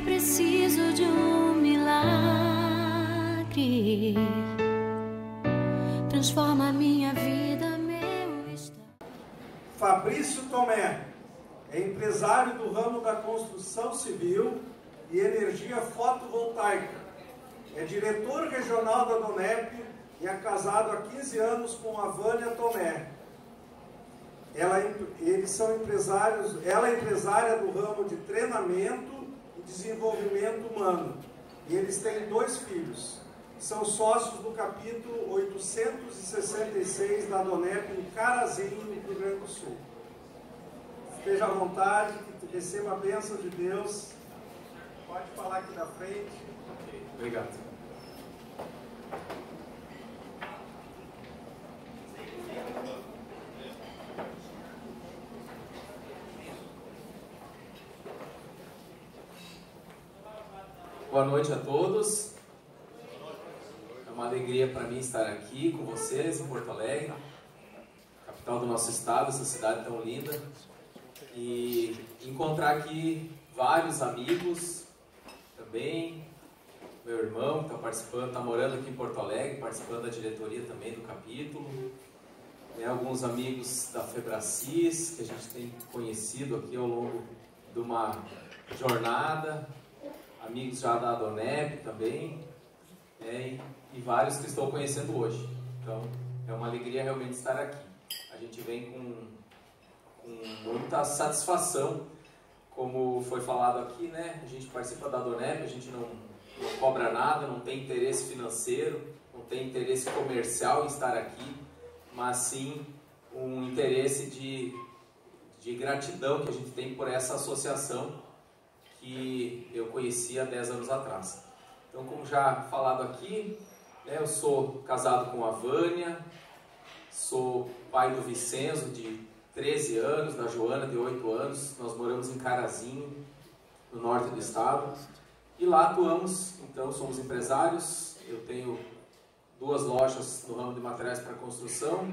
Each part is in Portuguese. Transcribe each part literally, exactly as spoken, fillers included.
preciso de um milagre. Transforma a minha vida, meu estado. Fabrício Tomé é empresário do ramo da construção civil e energia fotovoltaica. É diretor regional da Donep e é casado há quinze anos com a Vânia Tomé. Ela, eles são empresários, ela é empresária do ramo de treinamento e desenvolvimento humano. E eles têm dois filhos. São sócios do capítulo oitocentos e sessenta e seis da Donep em Carazinho, no Rio Grande do Sul. Esteja à vontade, que receba a bênção de Deus. Pode falar aqui na frente. Okay, obrigado. Boa noite a todos. É uma alegria para mim estar aqui com vocês em Porto Alegre, capital do nosso estado, essa cidade tão linda, e encontrar aqui vários amigos também. Meu irmão que está participando, está morando aqui em Porto Alegre, participando da diretoria também do capítulo. Né, alguns amigos da Febracis, que a gente tem conhecido aqui ao longo de uma jornada. Amigos já da Donep também, né, e, e vários que estou conhecendo hoje. Então, é uma alegria realmente estar aqui. A gente vem com, com muita satisfação, como foi falado aqui, né? A gente participa da Donep, a gente não, não cobra nada, não tem interesse financeiro, não tem interesse comercial em estar aqui, mas sim um interesse de, de gratidão que a gente tem por essa associação que eu conheci há dez anos atrás. Então, como já falado aqui, né, eu sou casado com a Vânia, sou pai do Vicenzo, de treze anos, da Joana, de oito anos. Nós moramos em Carazinho, no norte do estado, e lá atuamos. Então, somos empresários. Eu tenho duas lojas no ramo de materiais para construção,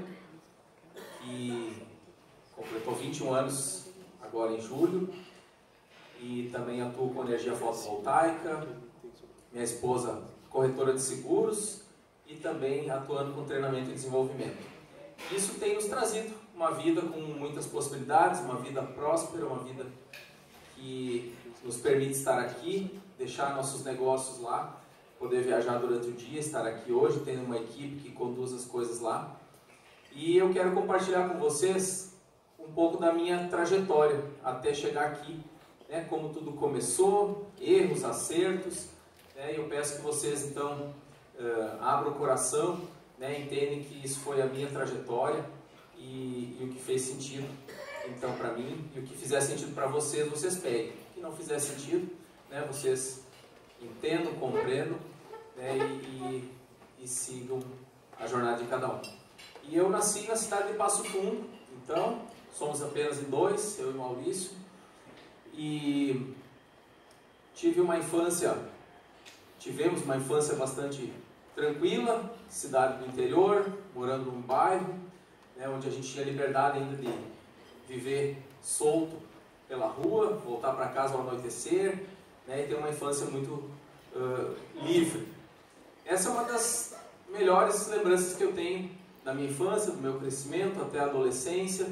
que completou vinte e um anos agora em julho. E também atuo com energia fotovoltaica, minha esposa corretora de seguros e também atuando com treinamento e desenvolvimento. Isso tem nos trazido uma vida com muitas possibilidades, uma vida próspera, uma vida que nos permite estar aqui, deixar nossos negócios lá, poder viajar durante o dia, estar aqui hoje, tendo uma equipe que conduz as coisas lá. E eu quero compartilhar com vocês um pouco da minha trajetória até chegar aqui. Né, como tudo começou, erros, acertos, né, eu peço que vocês então uh, abram o coração, né, entendem que isso foi a minha trajetória e, e o que fez sentido então para mim, e o que fizer sentido para vocês, vocês peguem. O que não fizer sentido, né, vocês entendam, compreendam, né, e, e, e sigam a jornada de cada um. E eu nasci na cidade de Passo Fundo, então somos apenas em dois, eu e Maurício. E tive uma infância, tivemos uma infância bastante tranquila, cidade do interior, morando num bairro, né, onde a gente tinha liberdade ainda de viver solto pela rua, voltar para casa ao anoitecer, né, e ter uma infância muito uh, livre. Essa é uma das melhores lembranças que eu tenho da minha infância, do meu crescimento até a adolescência.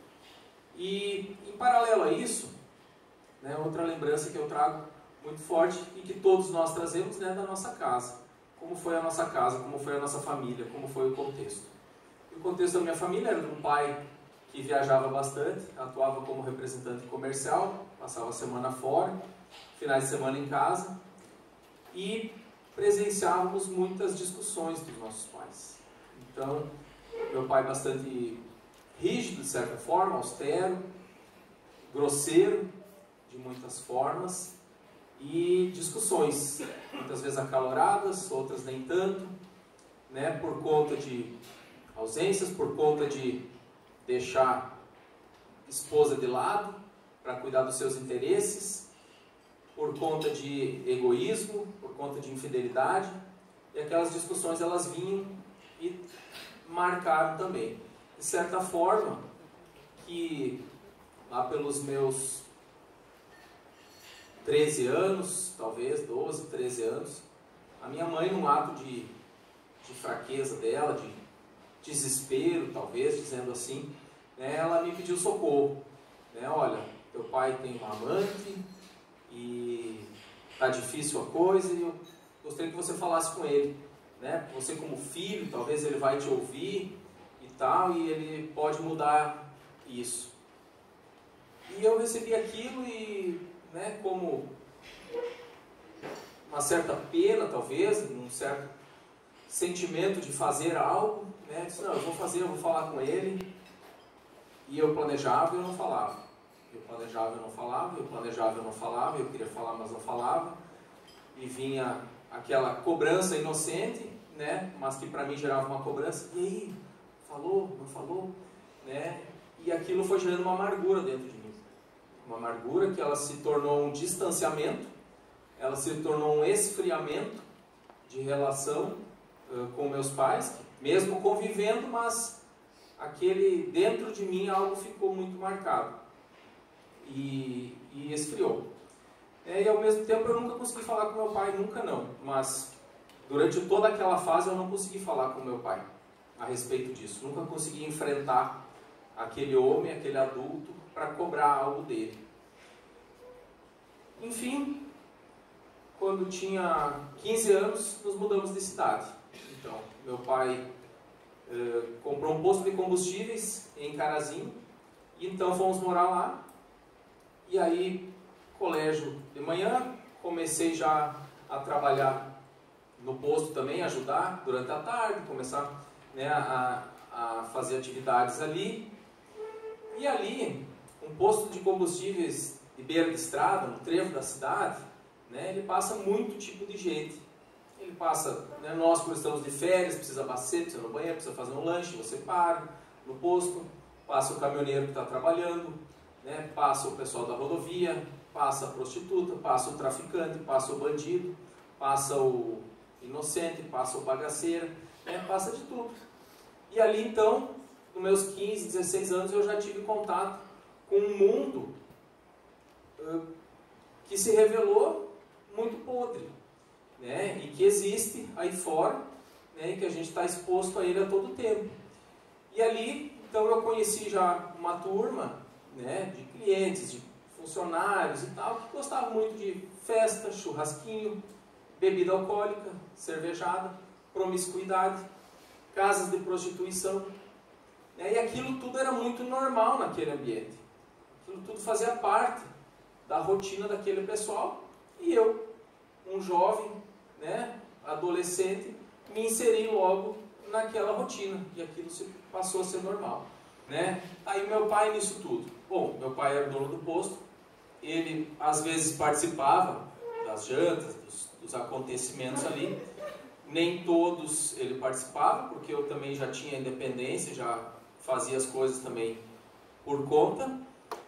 E em paralelo a isso, né, outra lembrança que eu trago muito forte e que todos nós trazemos, né, da nossa casa. Como foi a nossa casa, como foi a nossa família, como foi o contexto. E o contexto da minha família era de um pai que viajava bastante, atuava como representante comercial, passava a semana fora, finais de semana em casa, e presenciávamos muitas discussões dos nossos pais. Então, meu pai bastante rígido, de certa forma, austero, grosseiro, de muitas formas, e discussões, muitas vezes acaloradas, outras nem tanto, né, por conta de ausências, por conta de deixar esposa de lado para cuidar dos seus interesses, por conta de egoísmo, por conta de infidelidade, e aquelas discussões elas vinham e marcaram também. De certa forma, que lá pelos meus treze anos, talvez doze, treze anos, a minha mãe, num ato de, de fraqueza dela, de desespero, talvez, dizendo assim, né, ela me pediu socorro. Né, olha, teu pai tem uma amante e tá difícil a coisa e eu gostaria que você falasse com ele. Né, você como filho, talvez ele vai te ouvir e tal, e ele pode mudar isso. E eu recebi aquilo e, né, como uma certa pena, talvez, um certo sentimento de fazer algo, né, eu disse, não, eu vou fazer, eu vou falar com ele. E eu planejava e eu não falava. Eu planejava e eu não falava, eu planejava e eu não falava, eu queria falar, mas não falava. E vinha aquela cobrança inocente, né, mas que para mim gerava uma cobrança. E aí, falou, não falou, né? E aquilo foi gerando uma amargura dentro de mim. Uma amargura que ela se tornou um distanciamento, ela se tornou um esfriamento de relação uh, com meus pais, mesmo convivendo, mas aquele dentro de mim algo ficou muito marcado e, e esfriou. É, e ao mesmo tempo eu nunca consegui falar com meu pai, nunca não, mas durante toda aquela fase eu não consegui falar com meu pai a respeito disso, nunca consegui enfrentar aquele homem, aquele adulto, para cobrar algo dele. Enfim, quando tinha quinze anos, nos mudamos de cidade. Então, meu pai eh, comprou um posto de combustíveis em Carazinho, e então fomos morar lá. E aí, colégio de manhã, comecei já a trabalhar no posto também, ajudar durante a tarde, começar, né, a, a fazer atividades ali. E ali, um posto de combustíveis de beira de estrada, no trevo da cidade, né, ele passa muito tipo de gente. Ele passa, né, nós quando estamos de férias, precisa abastecer, precisa ir no banheiro, precisa fazer um lanche, você para no posto, passa o caminhoneiro que está trabalhando, né, passa o pessoal da rodovia, passa a prostituta, passa o traficante, passa o bandido, passa o inocente, passa o bagaceiro, né, passa de tudo. E ali então, nos meus quinze, dezesseis anos, eu já tive contato com um mundo uh, que se revelou muito podre, né, e que existe aí fora, né, e que a gente está exposto a ele a todo tempo. E ali, então, eu conheci já uma turma, né, de clientes, de funcionários e tal, que gostavam muito de festa, churrasquinho, bebida alcoólica, cervejada, promiscuidade, casas de prostituição, né, e aquilo tudo era muito normal naquele ambiente. Aquilo tudo fazia parte da rotina daquele pessoal, e eu, um jovem, né, adolescente, me inseri logo naquela rotina, e aquilo se passou a ser normal, né? Aí meu pai nisso tudo, bom, meu pai era dono do posto, ele às vezes participava das jantas, dos, dos acontecimentos ali, nem todos ele participava, porque eu também já tinha independência, já fazia as coisas também por conta,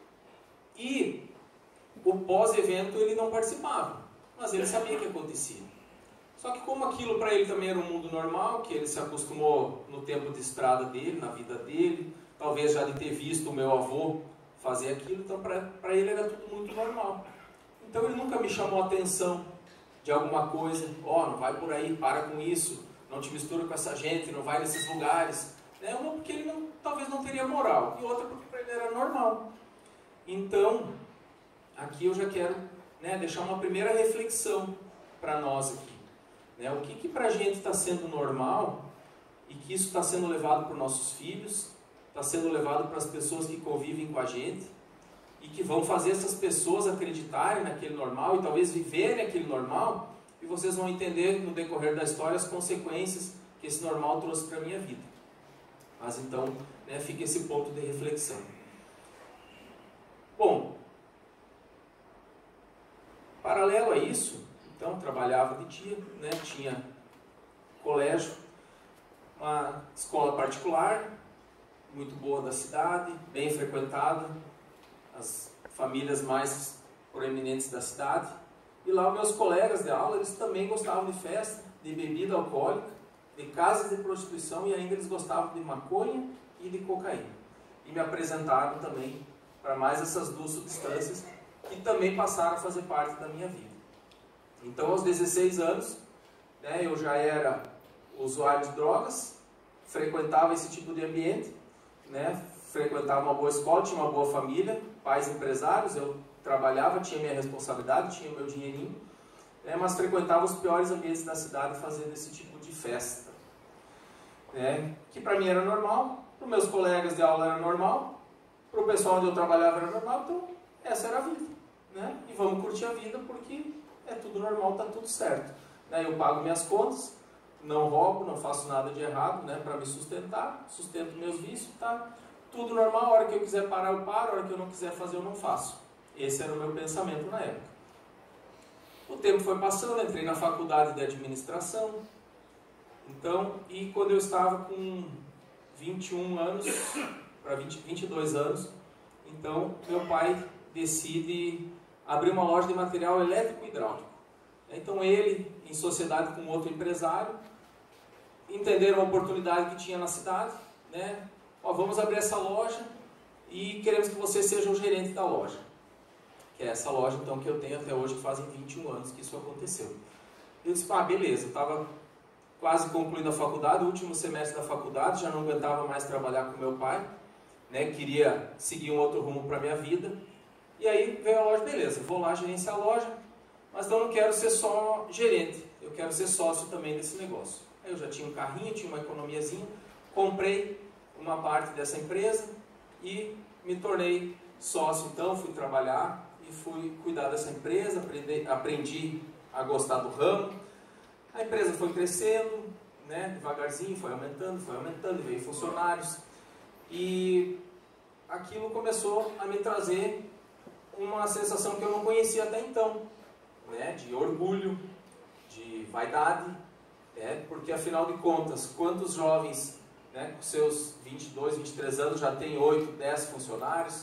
e o pós-evento ele não participava, mas ele sabia o que acontecia. Só que como aquilo para ele também era um mundo normal, que ele se acostumou no tempo de estrada dele, na vida dele, talvez já de ter visto o meu avô fazer aquilo, então para ele era tudo muito normal. Então ele nunca me chamou a atenção de alguma coisa, ó, oh, não vai por aí, para com isso, não te mistura com essa gente, não vai nesses lugares. Né? Uma porque ele não, talvez não teria moral, e outra porque para ele era normal. Então, aqui eu já quero, né, deixar uma primeira reflexão para nós aqui. Né? O que, que para a gente está sendo normal e que isso está sendo levado para os nossos filhos, está sendo levado para as pessoas que convivem com a gente e que vão fazer essas pessoas acreditarem naquele normal e talvez viverem aquele normal, e vocês vão entender no decorrer da história as consequências que esse normal trouxe para a minha vida. Mas então, né, fica esse ponto de reflexão. Bom, paralelo a isso, então trabalhava de dia, né, tinha colégio, uma escola particular, muito boa da cidade, bem frequentada, as famílias mais proeminentes da cidade. E lá meus colegas de aula, eles também gostavam de festa, de bebida alcoólica, de casas de prostituição, e ainda eles gostavam de maconha e de cocaína. E me apresentaram também para mais essas duas substâncias que também passaram a fazer parte da minha vida. Então, aos dezesseis anos, né, eu já era usuário de drogas, frequentava esse tipo de ambiente, né, frequentava uma boa escola, tinha uma boa família, pais empresários, eu trabalhava, tinha minha responsabilidade, tinha meu dinheirinho, né, mas frequentava os piores ambientes da cidade fazendo esse tipo de festa, né, que para mim era normal, para os meus colegas de aula era normal, para o pessoal onde eu trabalhava era normal, então essa era a vida, né, e vamos curtir a vida porque é tudo normal, está tudo certo, né, eu pago minhas contas, não roubo, não faço nada de errado, né, para me sustentar, sustento meus vícios, tá tudo normal, a hora que eu quiser parar eu paro, a hora que eu não quiser fazer eu não faço. Esse era o meu pensamento na época. O tempo foi passando, entrei na faculdade de administração, então, e quando eu estava com vinte e um anos, para vinte, vinte e dois anos, então meu pai decide abrir uma loja de material elétrico e hidráulico. Então ele, em sociedade com outro empresário, entenderam a oportunidade que tinha na cidade, né? Ó, vamos abrir essa loja e queremos que você seja o gerente da loja. Que é essa loja então que eu tenho até hoje, que fazem vinte e um anos que isso aconteceu. Eu disse, ah, beleza, eu estava quase concluindo a faculdade, o último semestre da faculdade, já não aguentava mais trabalhar com meu pai, né? Queria seguir um outro rumo para a minha vida. E aí veio a loja, beleza, vou lá gerenciar a loja, mas então não quero ser só gerente, eu quero ser sócio também desse negócio. Aí eu já tinha um carrinho, tinha uma economiazinha, comprei uma parte dessa empresa e me tornei sócio, então fui trabalhar e fui cuidar dessa empresa, aprendi, aprendi a gostar do ramo. A empresa foi crescendo, né, devagarzinho, foi aumentando, foi aumentando, veio funcionários e aquilo começou a me trazer uma sensação que eu não conhecia até então, né, de orgulho, de vaidade, né, porque afinal de contas, quantos jovens, né, com seus vinte e dois, vinte e três anos já tem oito, dez funcionários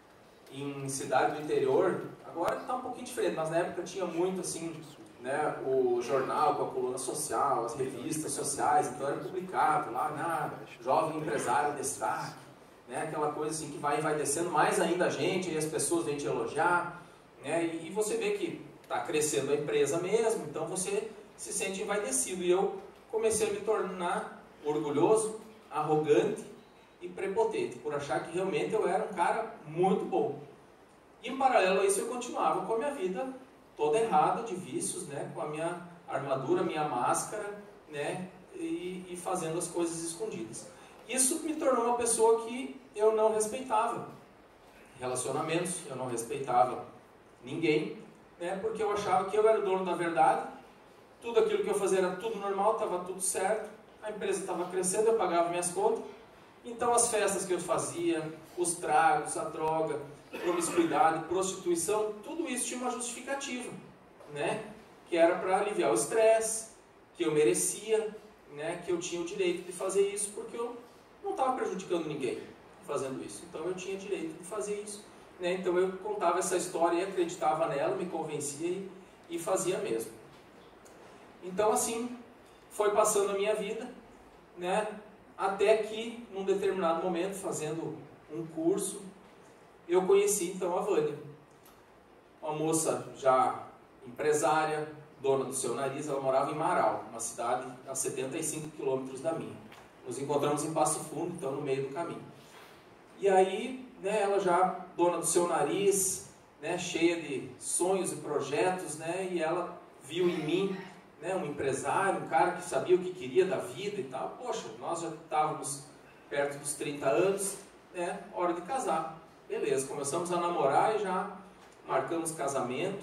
em cidade do interior? Agora está um pouquinho diferente, mas na época tinha muito assim, né, o jornal com a coluna social, as revistas sociais, então era publicado lá, na jovem empresário destaque, né, aquela coisa assim que vai e vai descendo mais ainda a gente, e as pessoas vêm te elogiar, né, e, e você vê que está crescendo a empresa mesmo, então você se sente envaidecido. E eu comecei a me tornar orgulhoso, arrogante e prepotente, por achar que realmente eu era um cara muito bom. E em paralelo a isso eu continuava com a minha vida toda errada, de vícios, né, com a minha armadura, minha máscara, né, e, e fazendo as coisas escondidas. Isso me tornou uma pessoa que eu não respeitava relacionamentos, eu não respeitava ninguém, né, porque eu achava que eu era o dono da verdade, tudo aquilo que eu fazia era tudo normal, estava tudo certo, a empresa estava crescendo, eu pagava minhas contas, então as festas que eu fazia, os tragos, a droga, promiscuidade, prostituição, tudo isso tinha uma justificativa, né, que era para aliviar o estresse, que eu merecia, né, que eu tinha o direito de fazer isso, porque eu não estava prejudicando ninguém fazendo isso, então eu tinha direito de fazer isso, né, então eu contava essa história e acreditava nela, me convencia e, e fazia mesmo. Então assim, foi passando a minha vida, né, até que num determinado momento, fazendo um curso, eu conheci então a Vânia, uma moça já empresária, dona do seu nariz. Ela morava em Marau, uma cidade a setenta e cinco quilômetros da minha. Nos encontramos em Passo Fundo, então no meio do caminho. E aí, né, ela já dona do seu nariz, né, cheia de sonhos e projetos, né, e ela viu em mim, né, um empresário, um cara que sabia o que queria da vida e tal. Poxa, nós já estávamos perto dos trinta anos, né, hora de casar. Beleza, começamos a namorar e já marcamos casamento.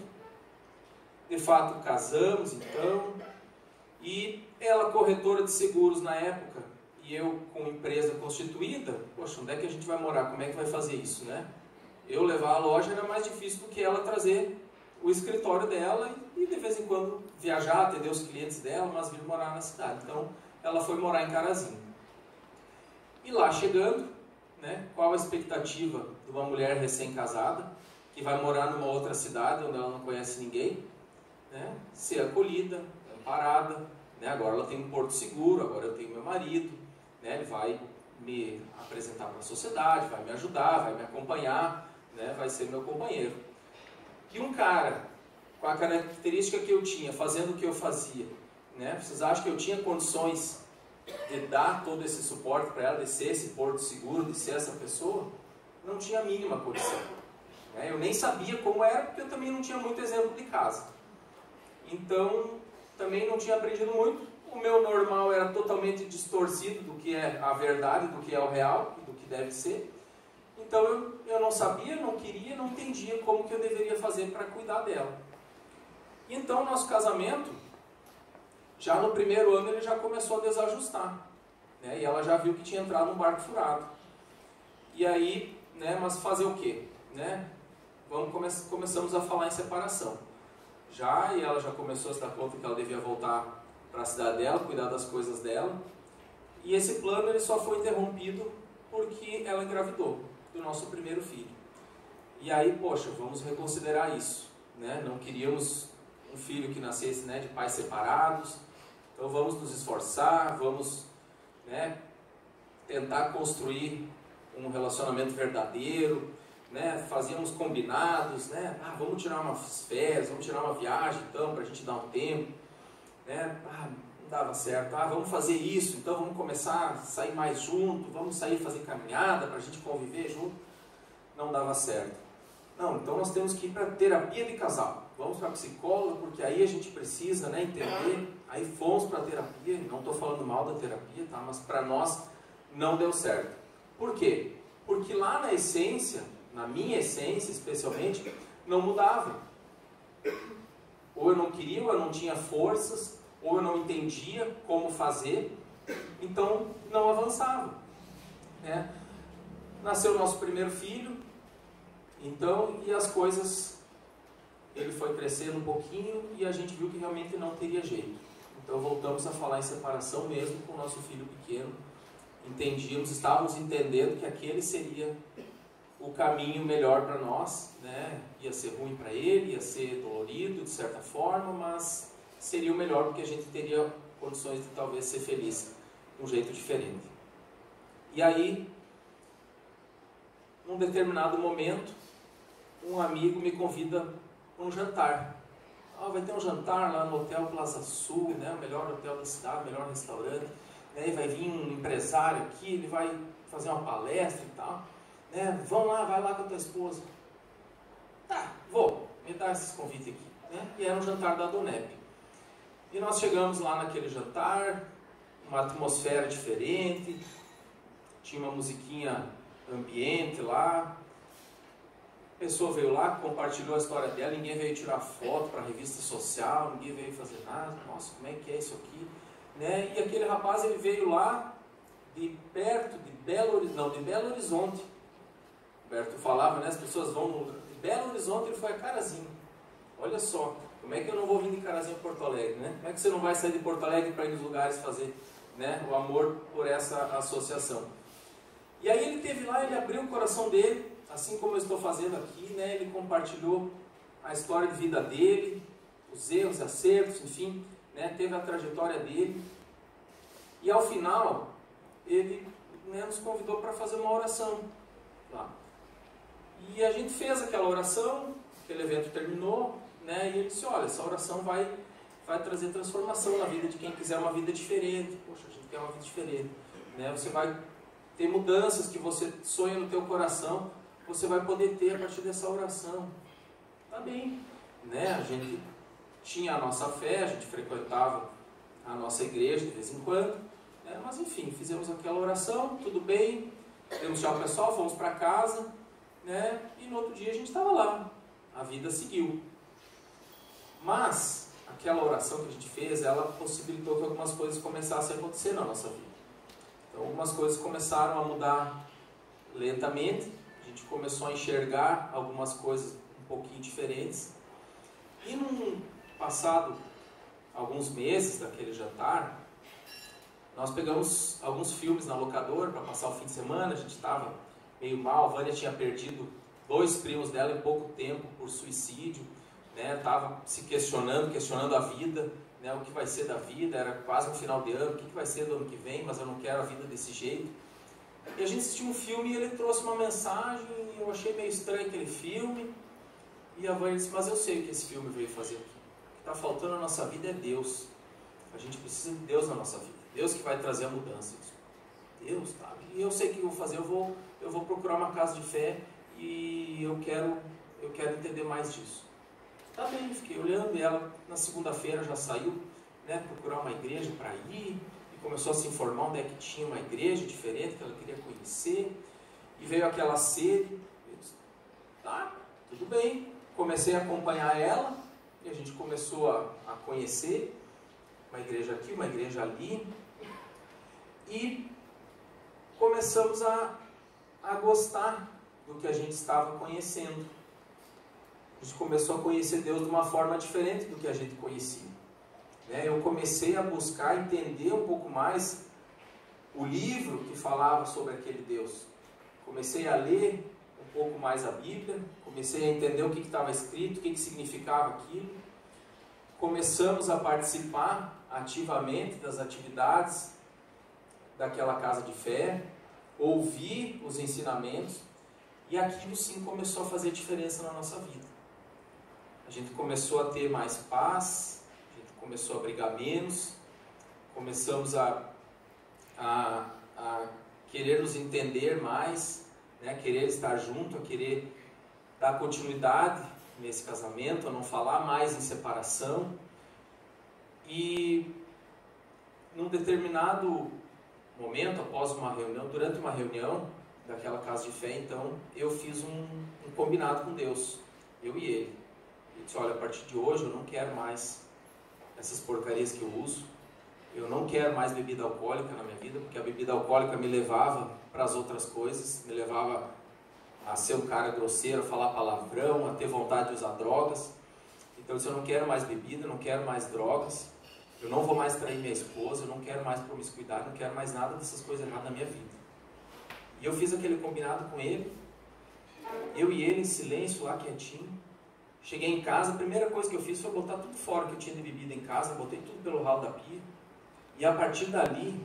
De fato, casamos então. E ela, corretora de seguros na época, e eu com empresa constituída, poxa, onde é que a gente vai morar? Como é que vai fazer isso, né? Eu levar a loja era mais difícil do que ela trazer o escritório dela e de vez em quando viajar, atender os clientes dela, mas vir morar na cidade. Então, ela foi morar em Carazinho. E lá chegando, né, qual a expectativa de uma mulher recém-casada, que vai morar numa outra cidade onde ela não conhece ninguém, né, ser acolhida, amparada, né, agora ela tem um porto seguro, agora eu tenho meu marido, né, ele vai me apresentar para a sociedade, vai me ajudar, vai me acompanhar, né, vai ser meu companheiro. que um cara com a característica que eu tinha, fazendo o que eu fazia, né? Vocês acham que eu tinha condições de dar todo esse suporte para ela, de ser esse porto seguro, de ser essa pessoa? Não tinha a mínima condição. Né? Eu nem sabia como era, porque eu também não tinha muito exemplo de casa. Então, também não tinha aprendido muito. O meu normal era totalmente distorcido do que é a verdade, do que é o real e do que deve ser. Então, eu, eu não sabia, não queria, não entendia como que eu deveria fazer para cuidar dela. E então, nosso casamento, já no primeiro ano, ele já começou a desajustar. Né? E ela já viu que tinha entrado num barco furado. E aí, né, mas fazer o quê? Né? Vamos come começamos a falar em separação. Já, e ela já começou a se dar conta que ela devia voltar para a cidade dela, cuidar das coisas dela. E esse plano ele só foi interrompido porque ela engravidou do nosso primeiro filho. E aí, poxa, vamos reconsiderar isso. Né? Não queríamos um filho que nascesse, né, de pais separados. Então vamos nos esforçar, vamos, né, tentar construir um relacionamento verdadeiro. Né? Fazíamos combinados, né? Ah, vamos tirar umas férias, vamos tirar uma viagem então, para a gente dar um tempo. Né? Ah, não dava certo. Ah, vamos fazer isso, então vamos começar a sair mais junto, vamos sair fazer caminhada para a gente conviver junto. Não dava certo. Não, então nós temos que ir para terapia de casal. Vamos para psicóloga, porque aí a gente precisa, né, entender. Aí fomos para terapia, não estou falando mal da terapia, tá? Mas para nós não deu certo. Por quê? Porque lá na essência, na minha essência especialmente, não mudava. Ou eu não queria, ou eu não tinha forças, ou eu não entendia como fazer, então não avançava. Né? Nasceu o nosso primeiro filho, então, e as coisas, ele foi crescendo um pouquinho e a gente viu que realmente não teria jeito. Então voltamos a falar em separação mesmo com o nosso filho pequeno. Entendíamos, estávamos entendendo que aquele seria o caminho melhor para nós, né? Ia ser ruim para ele, ia ser dolorido de certa forma, mas seria o melhor porque a gente teria condições de talvez ser feliz de um jeito diferente. E aí, num determinado momento, um amigo me convida para um jantar. Ah, vai ter um jantar lá no Hotel Plaza Sul, né? O melhor hotel da cidade, o melhor restaurante. Né? Vai vir um empresário aqui, ele vai fazer uma palestra e tal. Né? Vão lá, vai lá com a tua esposa. Tá, vou, me dá esses convites aqui. Né? E era um jantar da Donep. E nós chegamos lá naquele jantar, uma atmosfera diferente, tinha uma musiquinha ambiente lá. A pessoa veio lá, compartilhou a história dela, ninguém veio tirar foto para revista social, ninguém veio fazer nada. Nossa, como é que é isso aqui? Né? E aquele rapaz, ele veio lá de perto de Belo Horizonte, não, de Belo Horizonte. Roberto falava, né? As pessoas vão no, de Belo Horizonte, ele foi a Carazinho. Olha só, como é que eu não vou vir de Carazinho a Porto Alegre, né? Como é que você não vai sair de Porto Alegre para ir nos lugares fazer, né, o amor por essa associação? E aí ele teve lá, ele abriu o coração dele, assim como eu estou fazendo aqui, né? Ele compartilhou a história de vida dele, os erros, acertos, enfim, né? Teve a trajetória dele. E ao final, ele, né, nos convidou para fazer uma oração lá. E a gente fez aquela oração, aquele evento terminou, né? E ele disse, olha, essa oração vai, vai trazer transformação na vida de quem quiser uma vida diferente. Poxa, a gente quer uma vida diferente. Né? Você vai ter mudanças que você sonha no teu coração, você vai poder ter a partir dessa oração. Tá bem. Né? A gente tinha a nossa fé, a gente frequentava a nossa igreja de vez em quando, né? Mas enfim, fizemos aquela oração, tudo bem, demos tchau pessoal, fomos para casa, né? E no outro dia a gente estava lá, a vida seguiu. Mas aquela oração que a gente fez, ela possibilitou que algumas coisas começassem a acontecer na nossa vida. Então algumas coisas começaram a mudar lentamente, a gente começou a enxergar algumas coisas um pouquinho diferentes. E num passado alguns meses daquele jantar, nós pegamos alguns filmes na locadora para passar o fim de semana. A gente estava meio mal, a Vânia tinha perdido dois primos dela em pouco tempo por suicídio, né? Estava se questionando, questionando a vida, né? O que vai ser da vida, era quase no final de ano, o que vai ser do ano que vem, mas eu não quero a vida desse jeito. E a gente assistiu um filme e ele trouxe uma mensagem, e eu achei meio estranho aquele filme, E a Vânia disse, mas eu sei o que esse filme veio fazer aqui. O que está faltando na nossa vida é Deus. A gente precisa de Deus na nossa vida. Deus que vai trazer a mudança. Eu disse, Deus, tá? E eu sei o que eu vou fazer. Eu vou, eu vou procurar uma casa de fé e eu quero, eu quero entender mais disso. Tá bem, fiquei olhando e ela na segunda-feira já saiu, né, procurar uma igreja para ir e começou a se informar onde é que tinha uma igreja diferente que ela queria conhecer e veio aquela sede. Eu disse, tá, tudo bem. Comecei a acompanhar ela e a gente começou a, a conhecer uma igreja aqui, uma igreja ali e começamos a, a gostar do que a gente estava conhecendo. A gente começou a conhecer Deus de uma forma diferente do que a gente conhecia. Né? Eu comecei a buscar entender um pouco mais o livro que falava sobre aquele Deus. Comecei a ler um pouco mais a Bíblia, comecei a entender o que estava escrito, o que, que significava aquilo. Começamos a participar ativamente das atividades daquela casa de fé, ouvir os ensinamentos, e aquilo sim começou a fazer diferença na nossa vida. A gente começou a ter mais paz, a gente começou a brigar menos, começamos a, a, a querer nos entender mais, né? Querer estar junto, a querer dar continuidade nesse casamento, a não falar mais em separação. E num determinado momento, após uma reunião, durante uma reunião daquela casa de fé, então eu fiz um, um combinado com Deus, eu e ele. Ele disse, olha, a partir de hoje eu não quero mais essas porcarias que eu uso, eu não quero mais bebida alcoólica na minha vida, porque a bebida alcoólica me levava para as outras coisas, me levava a ser um cara grosseiro, a falar palavrão, a ter vontade de usar drogas. Então eu disse, eu não quero mais bebida, eu não quero mais drogas, eu não vou mais trair minha esposa, eu não quero mais promiscuidade, não quero mais nada dessas coisas erradas na minha vida. E eu fiz aquele combinado com ele, eu e ele em silêncio, lá quietinho. Cheguei em casa, a primeira coisa que eu fiz foi botar tudo fora que eu tinha de bebida em casa, botei tudo pelo ralo da pia. E a partir dali,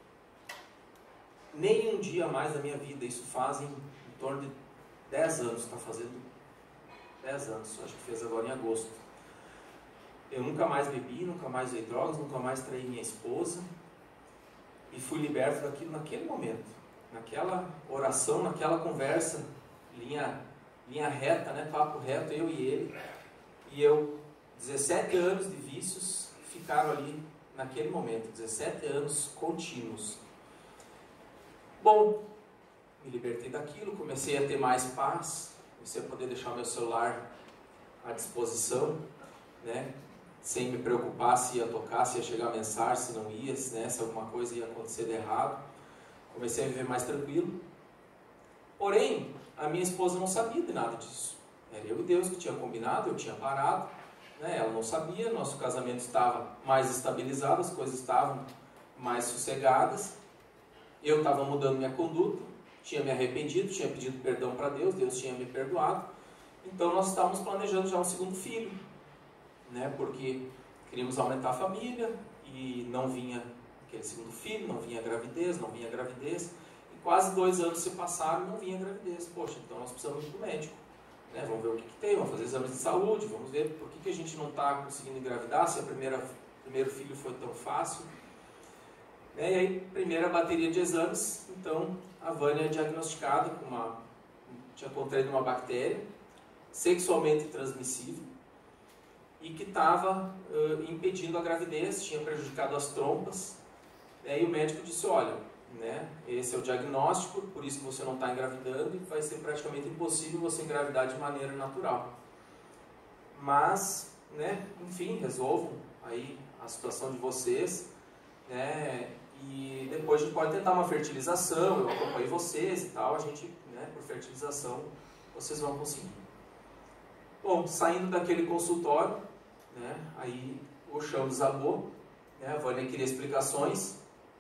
nem um dia mais da minha vida, isso faz em, em torno de dez anos, está fazendo dez anos, acho que fez agora em agosto. Eu nunca mais bebi, nunca mais usei drogas, nunca mais traí minha esposa. E fui liberto daquilo naquele momento. Naquela oração, naquela conversa, linha, linha reta, né? Papo reto, eu e ele. E eu, dezessete anos de vícios ficaram ali naquele momento, dezessete anos contínuos. Bom, me libertei daquilo, comecei a ter mais paz, comecei a poder deixar meu celular à disposição, né? Sem me preocupar se ia tocar, se ia chegar a mensagem, se não ia, né? Se alguma coisa ia acontecer de errado. Comecei a viver mais tranquilo. Porém, a minha esposa não sabia de nada disso. Era eu e Deus que tinha combinado, eu tinha parado, né? Ela não sabia, nosso casamento estava mais estabilizado, as coisas estavam mais sossegadas. Eu estava mudando minha conduta, tinha me arrependido, tinha pedido perdão para Deus, Deus tinha me perdoado. Então nós estávamos planejando já um segundo filho, né? Porque queríamos aumentar a família e não vinha aquele segundo filho, não vinha gravidez, não vinha gravidez. E quase dois anos se passaram e não vinha gravidez. Poxa, então nós precisamos ir para o médico, né? Vamos ver o que, que tem, vamos fazer exames de saúde, vamos ver por que, que a gente não está conseguindo engravidar, se a primeira, o primeiro filho foi tão fácil. E aí, primeira bateria de exames, então a Vânia é diagnosticada com uma, tinha contraído uma bactéria sexualmente transmissível e que estava uh, impedindo a gravidez, tinha prejudicado as trompas. E aí o médico disse, olha, né, esse é o diagnóstico, por isso que você não está engravidando e vai ser praticamente impossível você engravidar de maneira natural. Mas, né, enfim, resolvam aí a situação de vocês, né, e depois a gente pode tentar uma fertilização, eu acompanho vocês e tal, a gente, né, por fertilização, vocês vão conseguir. Bom, saindo daquele consultório, né, aí o chão desabou, né, a Vânia queria explicações.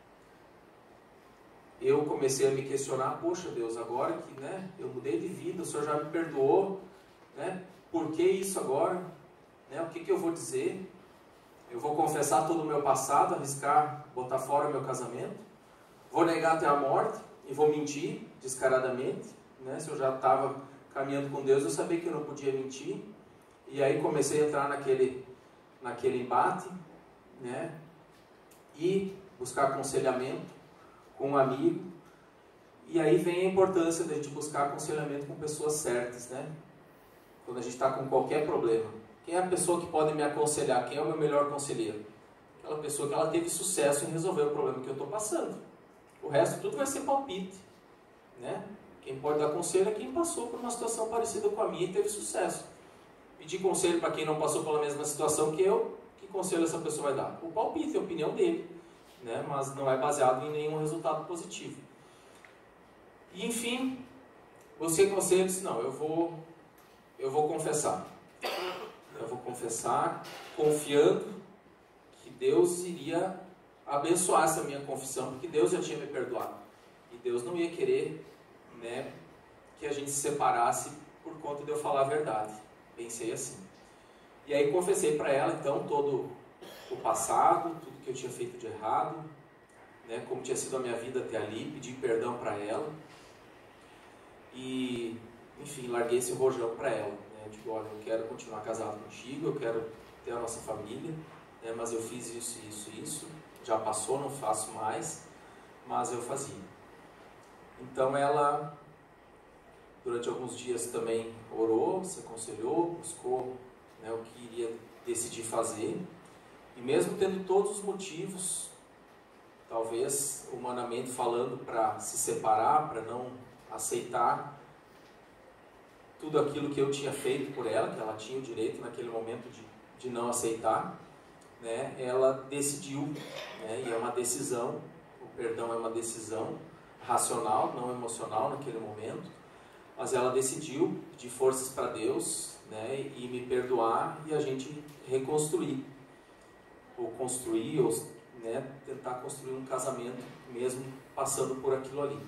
Eu comecei a me questionar, poxa Deus, agora que, né, eu mudei de vida, o Senhor já me perdoou, né, por que isso agora? Né, o que, que eu vou dizer? Eu vou confessar todo o meu passado, arriscar, botar fora o meu casamento? Vou negar até a morte e vou mentir descaradamente? Né? Se eu já estava caminhando com Deus, eu sabia que eu não podia mentir. E aí comecei a entrar naquele, naquele embate, né? E buscar aconselhamento com um amigo. E aí vem a importância de a gente buscar aconselhamento com pessoas certas, né? Quando a gente está com qualquer problema. Quem é a pessoa que pode me aconselhar? Quem é o meu melhor conselheiro? Aquela pessoa que ela teve sucesso em resolver o problema que eu estou passando. O resto tudo vai ser palpite, né? Quem pode dar conselho é quem passou por uma situação parecida com a minha e teve sucesso. Pedir conselho para quem não passou pela mesma situação que eu, que conselho essa pessoa vai dar? O palpite, a opinião dele, né? Mas não é baseado em nenhum resultado positivo. E enfim, busquei conselho e disse, não, eu vou, eu vou confessar. Eu vou confessar, confiando que Deus iria abençoar essa minha confissão, porque Deus já tinha me perdoado. E Deus não ia querer, né, que a gente se separasse por conta de eu falar a verdade. Pensei assim. E aí confessei para ela, então, todo o passado, tudo que eu tinha feito de errado, né, como tinha sido a minha vida até ali, pedi perdão para ela. E, enfim, larguei esse rojão para ela. Né, digo, olha, eu quero continuar casado contigo, eu quero ter a nossa família, né, mas eu fiz isso, isso, isso. Já passou, não faço mais, mas eu fazia. Então ela, durante alguns dias também orou, se aconselhou, buscou, né, o que iria decidir fazer. E mesmo tendo todos os motivos, talvez humanamente falando, para se separar, para não aceitar tudo aquilo que eu tinha feito por ela, que ela tinha o direito naquele momento de, de não aceitar, né, ela decidiu, né, e é uma decisão, o perdão é uma decisão racional, não emocional naquele momento, mas ela decidiu pedir forças para Deus, né, e me perdoar e a gente reconstruir, ou construir, ou, né, tentar construir um casamento mesmo passando por aquilo ali.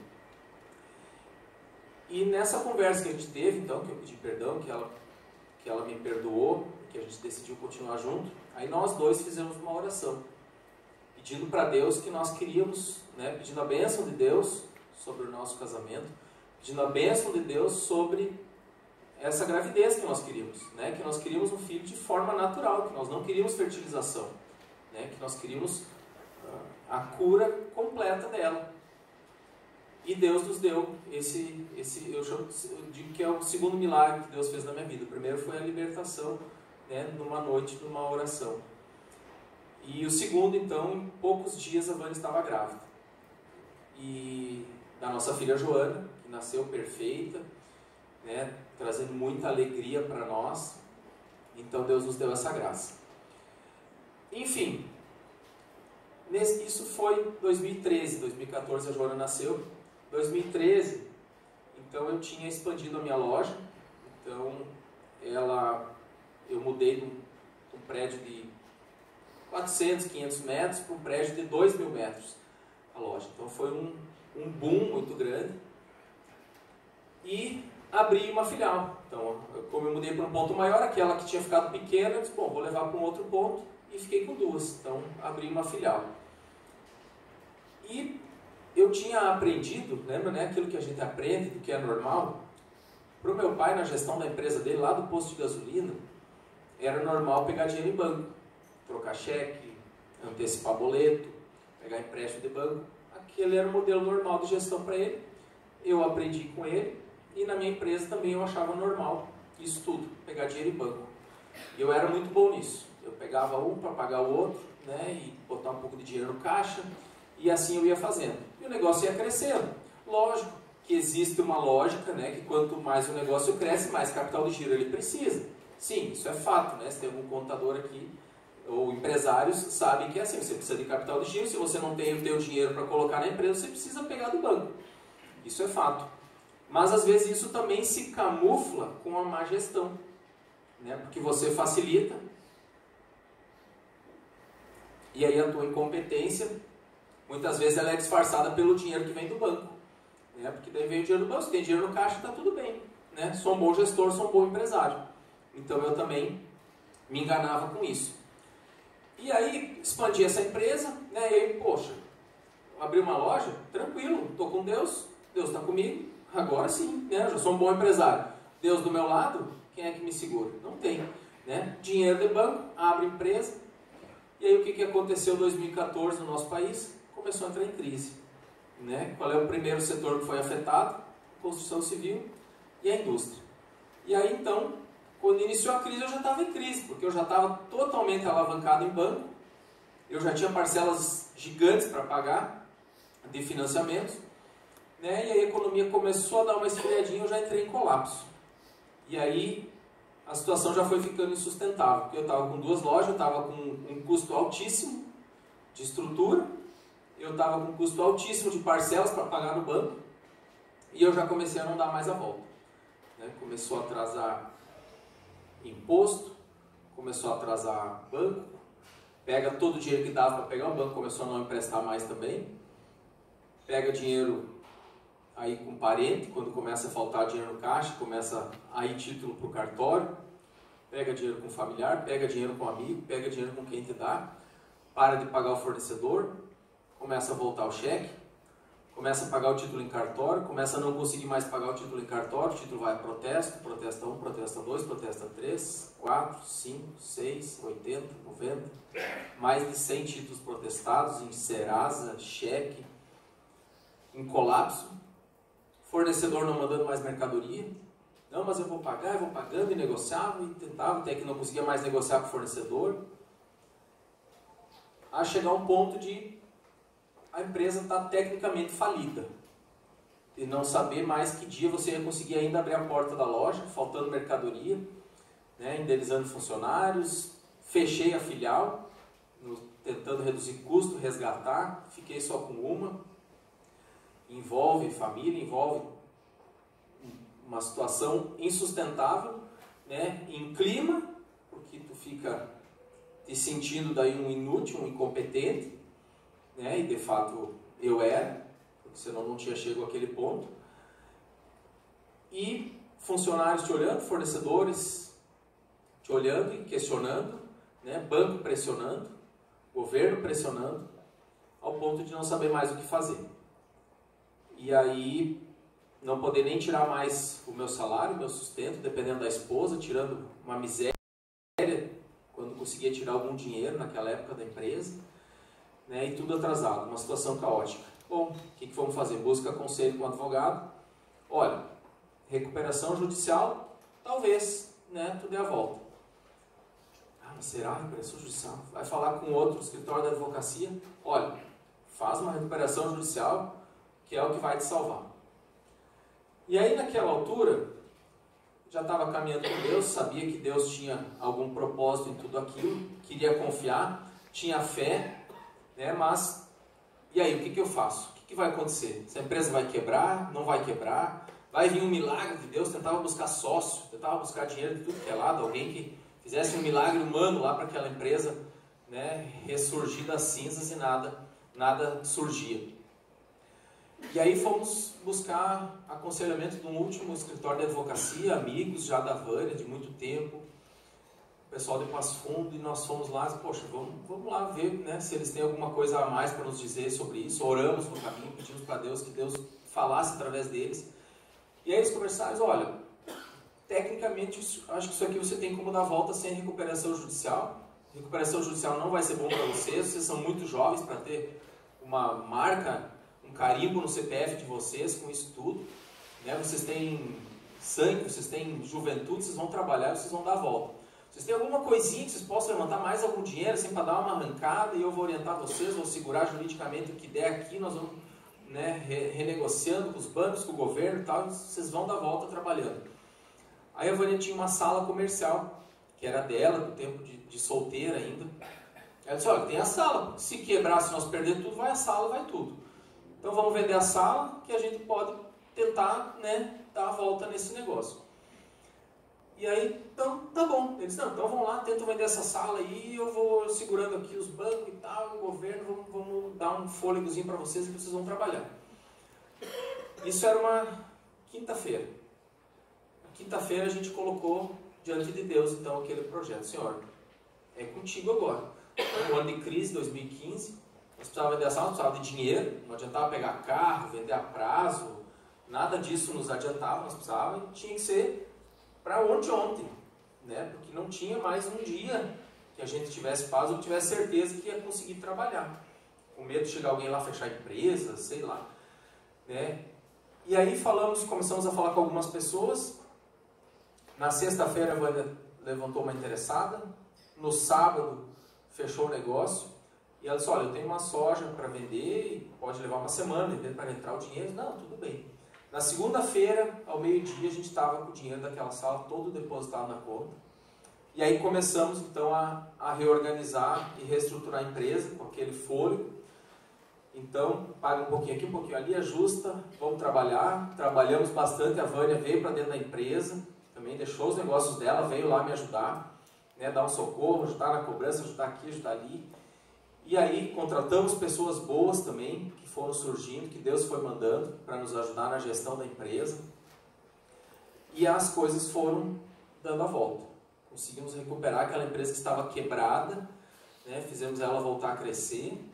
E nessa conversa que a gente teve, então, que eu pedi perdão, que ela, que ela me perdoou, que a gente decidiu continuar junto, aí nós dois fizemos uma oração, pedindo para Deus que nós queríamos, né, pedindo a bênção de Deus sobre o nosso casamento, pedindo a bênção de Deus sobre essa gravidez que nós queríamos, né, que nós queríamos um filho de forma natural, que nós não queríamos fertilização, né, que nós queríamos uh, a cura completa dela. E Deus nos deu esse, esse eu, chamo, eu digo que é o segundo milagre que Deus fez na minha vida. O primeiro foi a libertação, né, numa noite, numa oração. E o segundo, então, em poucos dias a Vânia estava grávida. E da nossa filha Joana, que nasceu perfeita, né, trazendo muita alegria para nós. Então Deus nos deu essa graça. Enfim, nesse, isso foi dois mil e treze, dois mil e quatorze a Joana nasceu. dois mil e treze, então eu tinha expandido a minha loja, então ela, eu mudei de um, de um prédio de quatrocentos, quinhentos metros para um prédio de dois mil metros, a loja. Então foi um, um boom muito grande e abri uma filial. Então, como eu mudei para um ponto maior, aquela que tinha ficado pequena, eu disse, bom, vou levar para um outro ponto e fiquei com duas. Então abri uma filial. E eu tinha aprendido, lembra, né, aquilo que a gente aprende, do que é normal? Para o meu pai, na gestão da empresa dele, lá do posto de gasolina, era normal pegar dinheiro em banco, trocar cheque, antecipar boleto, pegar empréstimo de banco. Aquele era o modelo normal de gestão para ele. Eu aprendi com ele e na minha empresa também eu achava normal isso tudo, pegar dinheiro em banco. E eu era muito bom nisso. Eu pegava um para pagar o outro, né, e botar um pouco de dinheiro no caixa. E assim eu ia fazendo. E o negócio ia crescendo. Lógico que existe uma lógica, né, que quanto mais o negócio cresce, mais capital de giro ele precisa. Sim, isso é fato, né? Se tem algum contador aqui, ou empresários, sabem que é assim. Você precisa de capital de giro. Se você não tem o teu dinheiro para colocar na empresa, você precisa pegar do banco. Isso é fato. Mas às vezes isso também se camufla com a má gestão, né? Porque você facilita. E aí a tua incompetência, muitas vezes ela é disfarçada pelo dinheiro que vem do banco, né? Porque daí vem o dinheiro do banco, se tem dinheiro no caixa, está tudo bem, né? Sou um bom gestor, sou um bom empresário. Então eu também me enganava com isso. E aí expandi essa empresa, né? E aí, poxa, abri uma loja, tranquilo, estou com Deus, Deus está comigo, agora sim, né? Eu já sou um bom empresário. Deus do meu lado, quem é que me segura? Não tem. né? Dinheiro de banco, abre empresa. E aí o que, que aconteceu em dois mil e quatorze no nosso país? Começou a entrar em crise, né? Qual é o primeiro setor que foi afetado? Construção civil e a indústria. E aí então, quando iniciou a crise, eu já estava em crise, porque eu já estava totalmente alavancado em banco, eu já tinha parcelas gigantes para pagar de financiamentos, né? E aí a economia começou a dar uma esfriadinha, eu já entrei em colapso. E aí a situação já foi ficando insustentável, porque eu estava com duas lojas, eu estava com um custo altíssimo de estrutura, eu estava com um custo altíssimo de parcelas para pagar no banco, e eu já comecei a não dar mais a volta, né? Começou a atrasar imposto, começou a atrasar banco, pega todo o dinheiro que dava para pegar, o banco começou a não emprestar mais também, pega dinheiro aí com parente, quando começa a faltar dinheiro no caixa, começa a ir título para o cartório, pega dinheiro com familiar, pega dinheiro com amigo, pega dinheiro com quem te dá, para de pagar o fornecedor, começa a voltar o cheque, começa a pagar o título em cartório, começa a não conseguir mais pagar o título em cartório, o título vai a protesto, protesta um, protesta dois, protesta três, quatro, cinco, seis, oitenta, noventa, mais de cem títulos protestados em Serasa, cheque, em colapso, fornecedor não mandando mais mercadoria, não, mas eu vou pagar, eu vou pagando e negociava e tentava, até que não conseguia mais negociar com o fornecedor, a chegar um ponto de a empresa está tecnicamente falida e não saber mais que dia você ia conseguir ainda abrir a porta da loja, faltando mercadoria, né, indenizando funcionários, fechei a filial, no, tentando reduzir custo, resgatar, fiquei só com uma, envolve família, envolve uma situação insustentável, né, em clima, porque tu fica te sentindo daí um inútil, um incompetente, né, e de fato eu era, porque senão não tinha chegado àquele ponto, e funcionários te olhando, fornecedores te olhando e questionando, né, banco pressionando, governo pressionando, ao ponto de não saber mais o que fazer. E aí não poder nem tirar mais o meu salário, o meu sustento, dependendo da esposa, tirando uma miséria, quando conseguia tirar algum dinheiro naquela época da empresa, né, e tudo atrasado, uma situação caótica. Bom, o que, que vamos fazer? Busca conselho com o advogado. Olha, recuperação judicial, talvez, né, tu dê a volta. Ah, mas será recuperação judicial? Vai falar com outro escritório da advocacia. Olha, faz uma recuperação judicial, que é o que vai te salvar. E aí, naquela altura, já estava caminhando com Deus, sabia que Deus tinha algum propósito em tudo aquilo, queria confiar, tinha fé, né, mas, e aí, o que, que eu faço? O que, que vai acontecer? Essa empresa vai quebrar? Não vai quebrar? Vai vir um milagre de Deus? Tentava buscar sócio, tentava buscar dinheiro de tudo que é lado, alguém que fizesse um milagre humano lá para aquela empresa, né, ressurgir das cinzas, e nada, nada surgia. E aí fomos buscar aconselhamento de um último escritório de advocacia, amigos já da Vânia, de muito tempo, o pessoal de Passo Fundo, e nós fomos lá, poxa, vamos, vamos lá ver, né, se eles têm alguma coisa a mais para nos dizer sobre isso. Oramos no caminho, pedimos para Deus que Deus falasse através deles. E aí eles conversaram, olha, tecnicamente acho que isso aqui você tem como dar volta sem recuperação judicial. Recuperação judicial não vai ser bom para vocês, vocês são muito jovens para ter uma marca, um carimbo no C P F de vocês com isso tudo, né? Vocês têm sangue, vocês têm juventude, vocês vão trabalhar, vocês vão dar a volta. Vocês têm alguma coisinha que vocês possam levantar mais algum dinheiro assim para dar uma arrancada, e eu vou orientar vocês, vou segurar juridicamente o que der aqui, nós vamos, né, re renegociando com os bancos, com o governo e tal, e vocês vão dar a volta trabalhando. Aí a Vânia tinha uma sala comercial, que era dela, do tempo de, de solteira ainda. Ela disse, olha, tem a sala, se quebrar, se nós perder tudo, vai a sala, vai tudo. Então vamos vender a sala, que a gente pode tentar, né, dar a volta nesse negócio. E aí, então, tá bom. Eles, não, então vamos lá, tentam vender essa sala aí, eu vou segurando aqui os bancos e tal, o governo, vamos, vamos dar um fôlegozinho para vocês e vocês vão trabalhar. Isso era uma quinta-feira. Quinta-feira a gente colocou diante de Deus, então, aquele projeto. Senhor, é contigo agora. Um ano de crise, dois mil e quinze, nós precisávamos vender a sala, nós precisávamos de dinheiro, não adiantava pegar carro, vender a prazo, nada disso nos adiantava, nós precisávamos, tinha que ser para ontem, ontem. né? Porque não tinha mais um dia que a gente tivesse paz ou tivesse certeza que ia conseguir trabalhar. Com medo de chegar alguém lá fechar a empresa, sei lá, né? E aí falamos, começamos a falar com algumas pessoas. Na sexta-feira a Vânia levantou uma interessada. No sábado fechou o negócio. E ela disse, olha, eu tenho uma soja para vender, e pode levar uma semana para entrar o dinheiro. Não, tudo bem. Na segunda-feira, ao meio-dia, a gente estava com o dinheiro daquela sala todo depositado na conta. E aí começamos então a, a reorganizar e reestruturar a empresa com aquele fôlego. Então, paga um pouquinho aqui, um pouquinho ali, ajusta, vamos trabalhar. Trabalhamos bastante, a Vânia veio para dentro da empresa, também deixou os negócios dela, veio lá me ajudar, né, dar um socorro, ajudar na cobrança, ajudar aqui, ajudar ali. E aí contratamos pessoas boas também, que foram surgindo, que Deus foi mandando para nos ajudar na gestão da empresa. E as coisas foram dando a volta. Conseguimos recuperar aquela empresa que estava quebrada, né, fizemos ela voltar a crescer.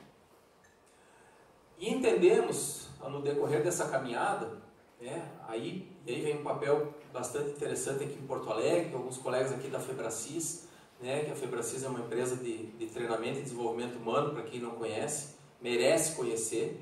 E entendemos, no decorrer dessa caminhada, né, aí, e aí vem um papel bastante interessante aqui em Porto Alegre, alguns colegas aqui da Febracis, né, que a Febracis é uma empresa de, de treinamento e desenvolvimento humano, para quem não conhece, merece conhecer,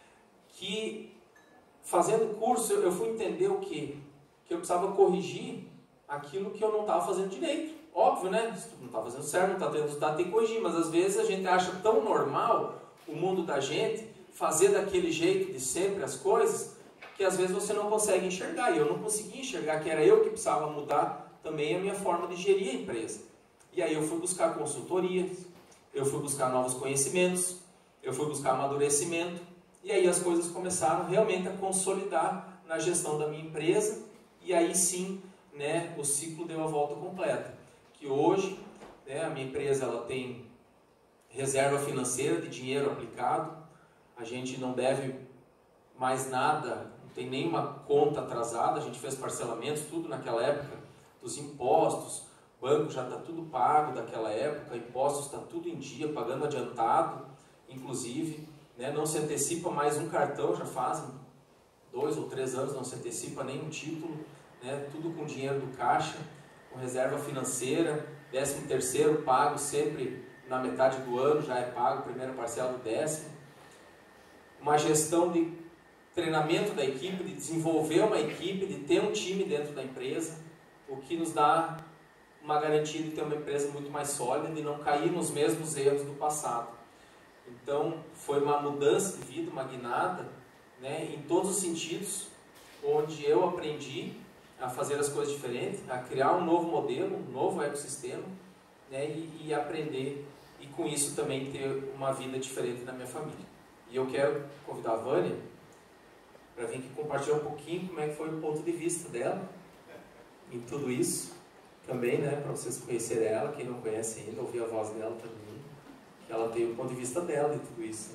que fazendo curso eu fui entender o quê? Que eu precisava corrigir aquilo que eu não estava fazendo direito. Óbvio, né? Se tu não está fazendo certo, não está tendo resultado, tem que corrigir, mas às vezes a gente acha tão normal o mundo da gente fazer daquele jeito de sempre as coisas, que às vezes você não consegue enxergar. E eu não conseguia enxergar que era eu que precisava mudar também a minha forma de gerir a empresa. E aí eu fui buscar consultorias, eu fui buscar novos conhecimentos, eu fui buscar amadurecimento, e aí as coisas começaram realmente a consolidar na gestão da minha empresa, e aí sim, né, o ciclo deu a volta completa. Que hoje, né, a minha empresa ela tem reserva financeira de dinheiro aplicado, a gente não deve mais nada, não tem nenhuma conta atrasada, a gente fez parcelamentos, tudo naquela época, dos impostos, o banco já está tudo pago daquela época, impostos está tudo em dia, pagando adiantado, inclusive, né, não se antecipa mais um cartão, já fazem dois ou três anos, não se antecipa nenhum título, né, tudo com dinheiro do caixa, com reserva financeira, décimo terceiro pago sempre na metade do ano, já é pago, primeira parcela do décimo. Uma gestão de treinamento da equipe, de desenvolver uma equipe, de ter um time dentro da empresa, o que nos dá uma garantia de ter uma empresa muito mais sólida, de não cair nos mesmos erros do passado. Então, foi uma mudança de vida, uma guinada, né, em todos os sentidos, onde eu aprendi a fazer as coisas diferentes, a criar um novo modelo, um novo ecossistema, né, e, e aprender, e com isso também ter uma vida diferente na minha família. E eu quero convidar a Vânia para vir aqui compartilhar um pouquinho como é que foi o ponto de vista dela em tudo isso. Também, né, para vocês conhecerem ela, quem não conhece ainda, ouvir a voz dela também, que ela tem o ponto de vista dela de tudo isso. Né?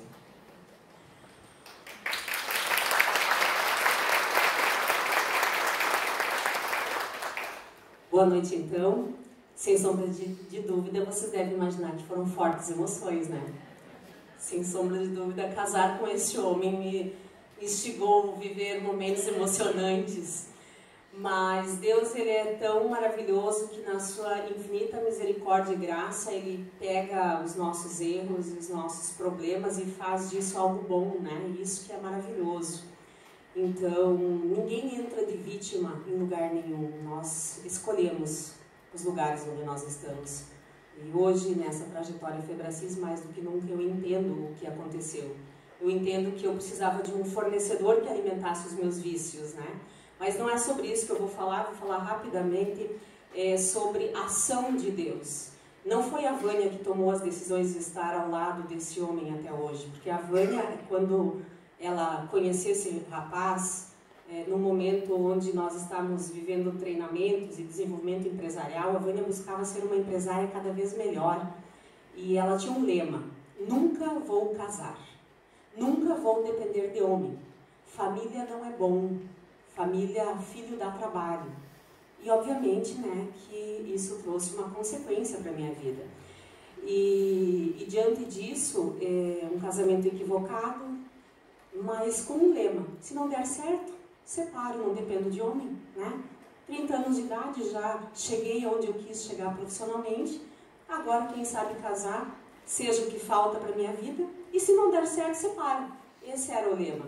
Boa noite, então. Sem sombra de, de dúvida, vocês devem imaginar que foram fortes emoções, né? Sem sombra de dúvida, casar com esse homem me instigou a viver momentos emocionantes. Mas Deus, ele é tão maravilhoso que na sua infinita misericórdia e graça, ele pega os nossos erros, os nossos problemas e faz disso algo bom, né? Isso que é maravilhoso. Então, ninguém entra de vítima em lugar nenhum. Nós escolhemos os lugares onde nós estamos. E hoje, nessa trajetória Febracis, mais do que nunca, eu entendo o que aconteceu. Eu entendo que eu precisava de um fornecedor que alimentasse os meus vícios, né? Mas não é sobre isso que eu vou falar, vou falar rapidamente é, sobre a ação de Deus. Não foi a Vânia que tomou as decisões de estar ao lado desse homem até hoje, porque a Vânia, quando ela conheceu esse rapaz, é, no momento onde nós estávamos vivendo treinamentos e desenvolvimento empresarial, a Vânia buscava ser uma empresária cada vez melhor. E ela tinha um lema: nunca vou casar, nunca vou depender de homem, família não é bom. Família, filho dá trabalho. E obviamente, né, que isso trouxe uma consequência para a minha vida. E, e diante disso, é um casamento equivocado, mas com um lema: se não der certo, separo, não dependo de homem, né? trinta anos de idade, já cheguei onde eu quis chegar profissionalmente. Agora, quem sabe casar, seja o que falta para a minha vida. E se não der certo, separa. Esse era o lema.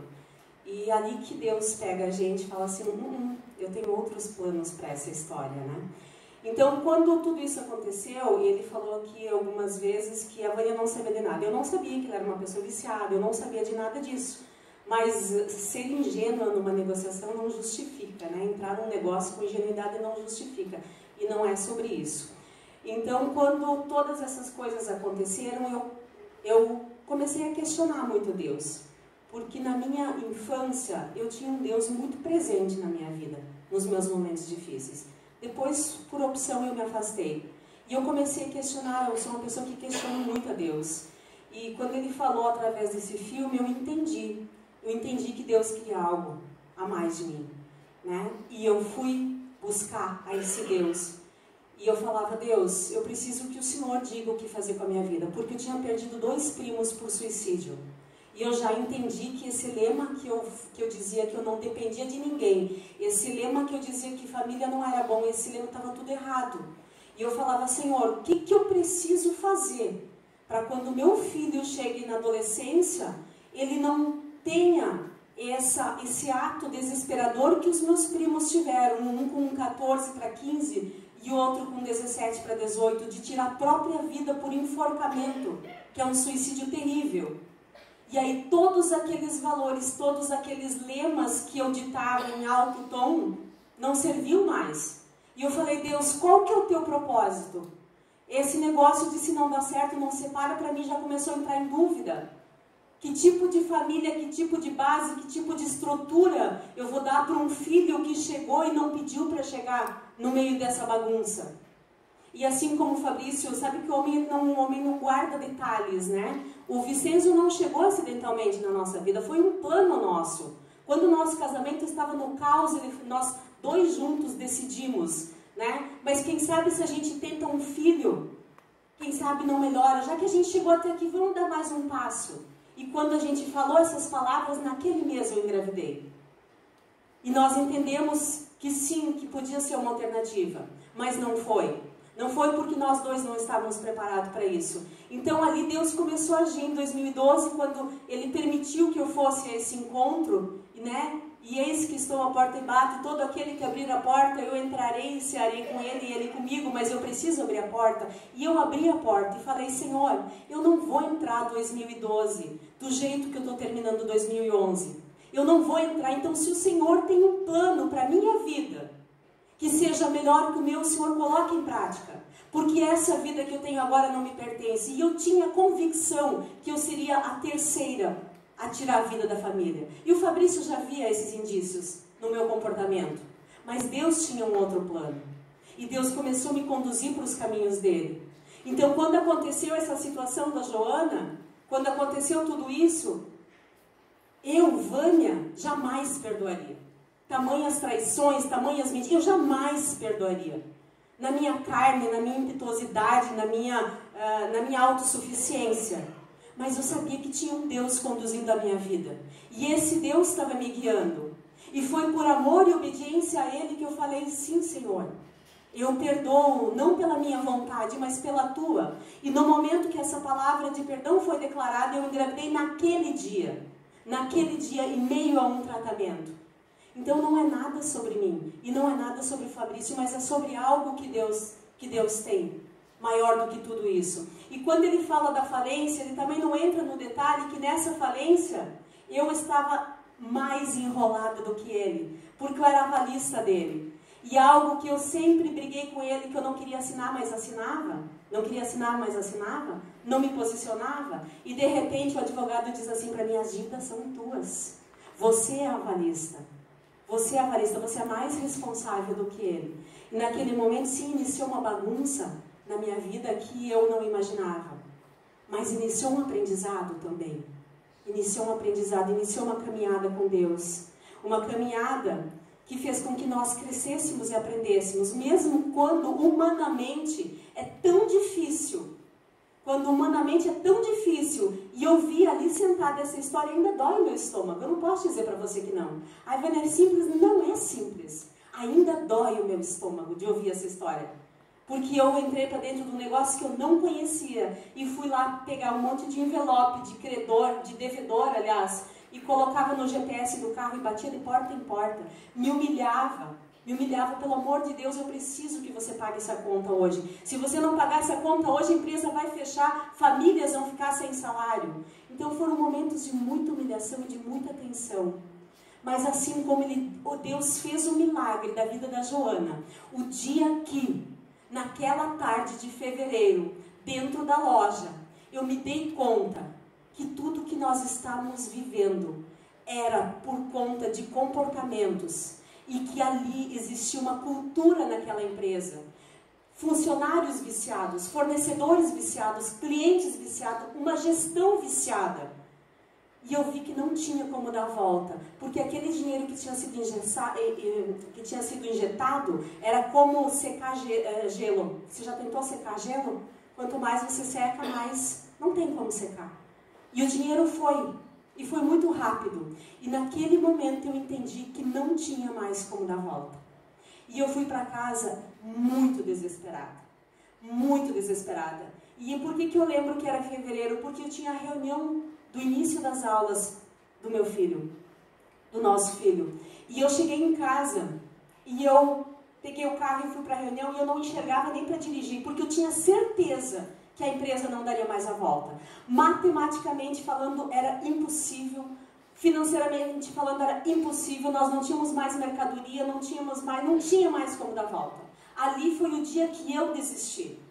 E ali que Deus pega a gente e fala assim, hum, hum, eu tenho outros planos para essa história, né? Então, quando tudo isso aconteceu, ele falou aqui algumas vezes que a Vânia não sabia de nada. Eu não sabia que ela era uma pessoa viciada, eu não sabia de nada disso. Mas ser ingênua numa negociação não justifica, né? Entrar num negócio com ingenuidade não justifica. E não é sobre isso. Então, quando todas essas coisas aconteceram, eu, eu comecei a questionar muito Deus. Porque na minha infância, eu tinha um Deus muito presente na minha vida, nos meus momentos difíceis. Depois, por opção, eu me afastei. E eu comecei a questionar, eu sou uma pessoa que questiona muito a Deus. E quando ele falou através desse filme, eu entendi. Eu entendi que Deus queria algo a mais de mim, né? E eu fui buscar a esse Deus. E eu falava, Deus, eu preciso que o Senhor diga o que fazer com a minha vida. Porque eu tinha perdido dois primos por suicídio. E eu já entendi que esse lema que eu, que eu dizia que eu não dependia de ninguém, esse lema que eu dizia que família não era bom, esse lema estava tudo errado. E eu falava, Senhor, o que, que eu preciso fazer para quando meu filho chegue na adolescência, ele não tenha essa, esse ato desesperador que os meus primos tiveram, um com quatorze para quinze e outro com dezessete para dezoito, de tirar a própria vida por enforcamento, que é um suicídio terrível. E aí todos aqueles valores, todos aqueles lemas que eu ditava em alto tom, não serviam mais. E eu falei, Deus, qual que é o teu propósito? Esse negócio de se não dá certo, não separa, para mim já começou a entrar em dúvida. Que tipo de família, que tipo de base, que tipo de estrutura eu vou dar para um filho que chegou e não pediu para chegar no meio dessa bagunça? E assim como o Fabrício, sabe que o homem não, o homem não guarda detalhes, né? O Vicenzo não chegou acidentalmente na nossa vida, foi um plano nosso. Quando o nosso casamento estava no caos, ele, nós dois juntos decidimos, né? Mas quem sabe se a gente tenta um filho, quem sabe não melhora. Já que a gente chegou até aqui, vamos dar mais um passo. E quando a gente falou essas palavras, naquele mês eu engravidei. E nós entendemos que sim, que podia ser uma alternativa, mas não foi. Não foi porque nós dois não estávamos preparados para isso. Então ali Deus começou a agir em dois mil e doze, quando Ele permitiu que eu fosse a esse encontro, né? E eis que estou à porta e bato, todo aquele que abrir a porta, eu entrarei e cearei com ele e ele comigo, mas eu preciso abrir a porta. E eu abri a porta e falei, Senhor, eu não vou entrar dois mil e doze do jeito que eu estou terminando dois mil e onze. Eu não vou entrar, então se o Senhor tem um plano para a minha vida, que seja melhor que o meu, o Senhor coloque em prática. Porque essa vida que eu tenho agora não me pertence. E eu tinha convicção que eu seria a terceira a tirar a vida da família. E o Fabrício já via esses indícios no meu comportamento. Mas Deus tinha um outro plano. E Deus começou a me conduzir para os caminhos dele. Então, quando aconteceu essa situação da Joana, quando aconteceu tudo isso, eu, Vânia, jamais perdoaria. Tamanhas traições, tamanhas mentiras, eu jamais perdoaria. Na minha carne, na minha impetuosidade, na minha, uh, na minha autossuficiência. Mas eu sabia que tinha um Deus conduzindo a minha vida. E esse Deus estava me guiando. E foi por amor e obediência a Ele que eu falei, sim, Senhor. Eu perdoo, não pela minha vontade, mas pela Tua. E no momento que essa palavra de perdão foi declarada, eu engravidei naquele dia. Naquele dia, em meio a um tratamento. Então não é nada sobre mim, e não é nada sobre o Fabrício, mas é sobre algo que Deus, que Deus tem, maior do que tudo isso. E quando ele fala da falência, ele também não entra no detalhe que nessa falência, eu estava mais enrolada do que ele, porque eu era avalista dele. E algo que eu sempre briguei com ele, que eu não queria assinar, mas assinava, não queria assinar, mas assinava, não me posicionava, e de repente o advogado diz assim para mim, as dívidas são tuas, você é avalista. Você é avalista, você é mais responsável do que ele. E naquele momento, sim, iniciou uma bagunça na minha vida que eu não imaginava. Mas iniciou um aprendizado também. Iniciou um aprendizado, iniciou uma caminhada com Deus. Uma caminhada que fez com que nós crescêssemos e aprendêssemos. Mesmo quando humanamente é tão difícil. Quando humanamente é tão difícil, e eu vi ali sentada essa história, ainda dói o meu estômago, eu não posso dizer para você que não. A Vânia é simples, não é simples. Ainda dói o meu estômago de ouvir essa história. Porque eu entrei para dentro de um negócio que eu não conhecia e fui lá pegar um monte de envelope, de credor, de devedor, aliás, e colocava no G P S do carro e batia de porta em porta. Me humilhava, me humilhava, pelo amor de Deus, eu preciso que você pague essa conta hoje. Se você não pagar essa conta hoje, a empresa vai fechar, famílias vão ficar sem salário. Então foram momentos de muita humilhação e de muita tensão. Mas assim como ele, o Deus fez o milagre da vida da Joana, o dia que, naquela tarde de fevereiro, dentro da loja, eu me dei conta que tudo que nós estávamos vivendo era por conta de comportamentos e que ali existia uma cultura naquela empresa. Funcionários viciados, fornecedores viciados, clientes viciados, uma gestão viciada. E eu vi que não tinha como dar a volta, porque aquele dinheiro que tinha sido, ingessa, que tinha sido injetado era como secar gelo. Você já tentou secar gelo? Quanto mais você seca, mais não tem como secar. E o dinheiro foi, e foi muito rápido. E naquele momento eu entendi que não tinha mais como dar a volta. E eu fui para casa muito desesperada, muito desesperada. E por que que eu lembro que era fevereiro? Porque eu tinha a reunião do início das aulas do meu filho, do nosso filho. E eu cheguei em casa e eu peguei o carro e fui para a reunião e eu não enxergava nem para dirigir, porque eu tinha certeza que a empresa não daria mais a volta. Matematicamente falando, era impossível. Financeiramente falando, era impossível. Nós não tínhamos mais mercadoria, não tínhamos mais, não tinha mais como dar volta. Ali foi o dia que eu desisti.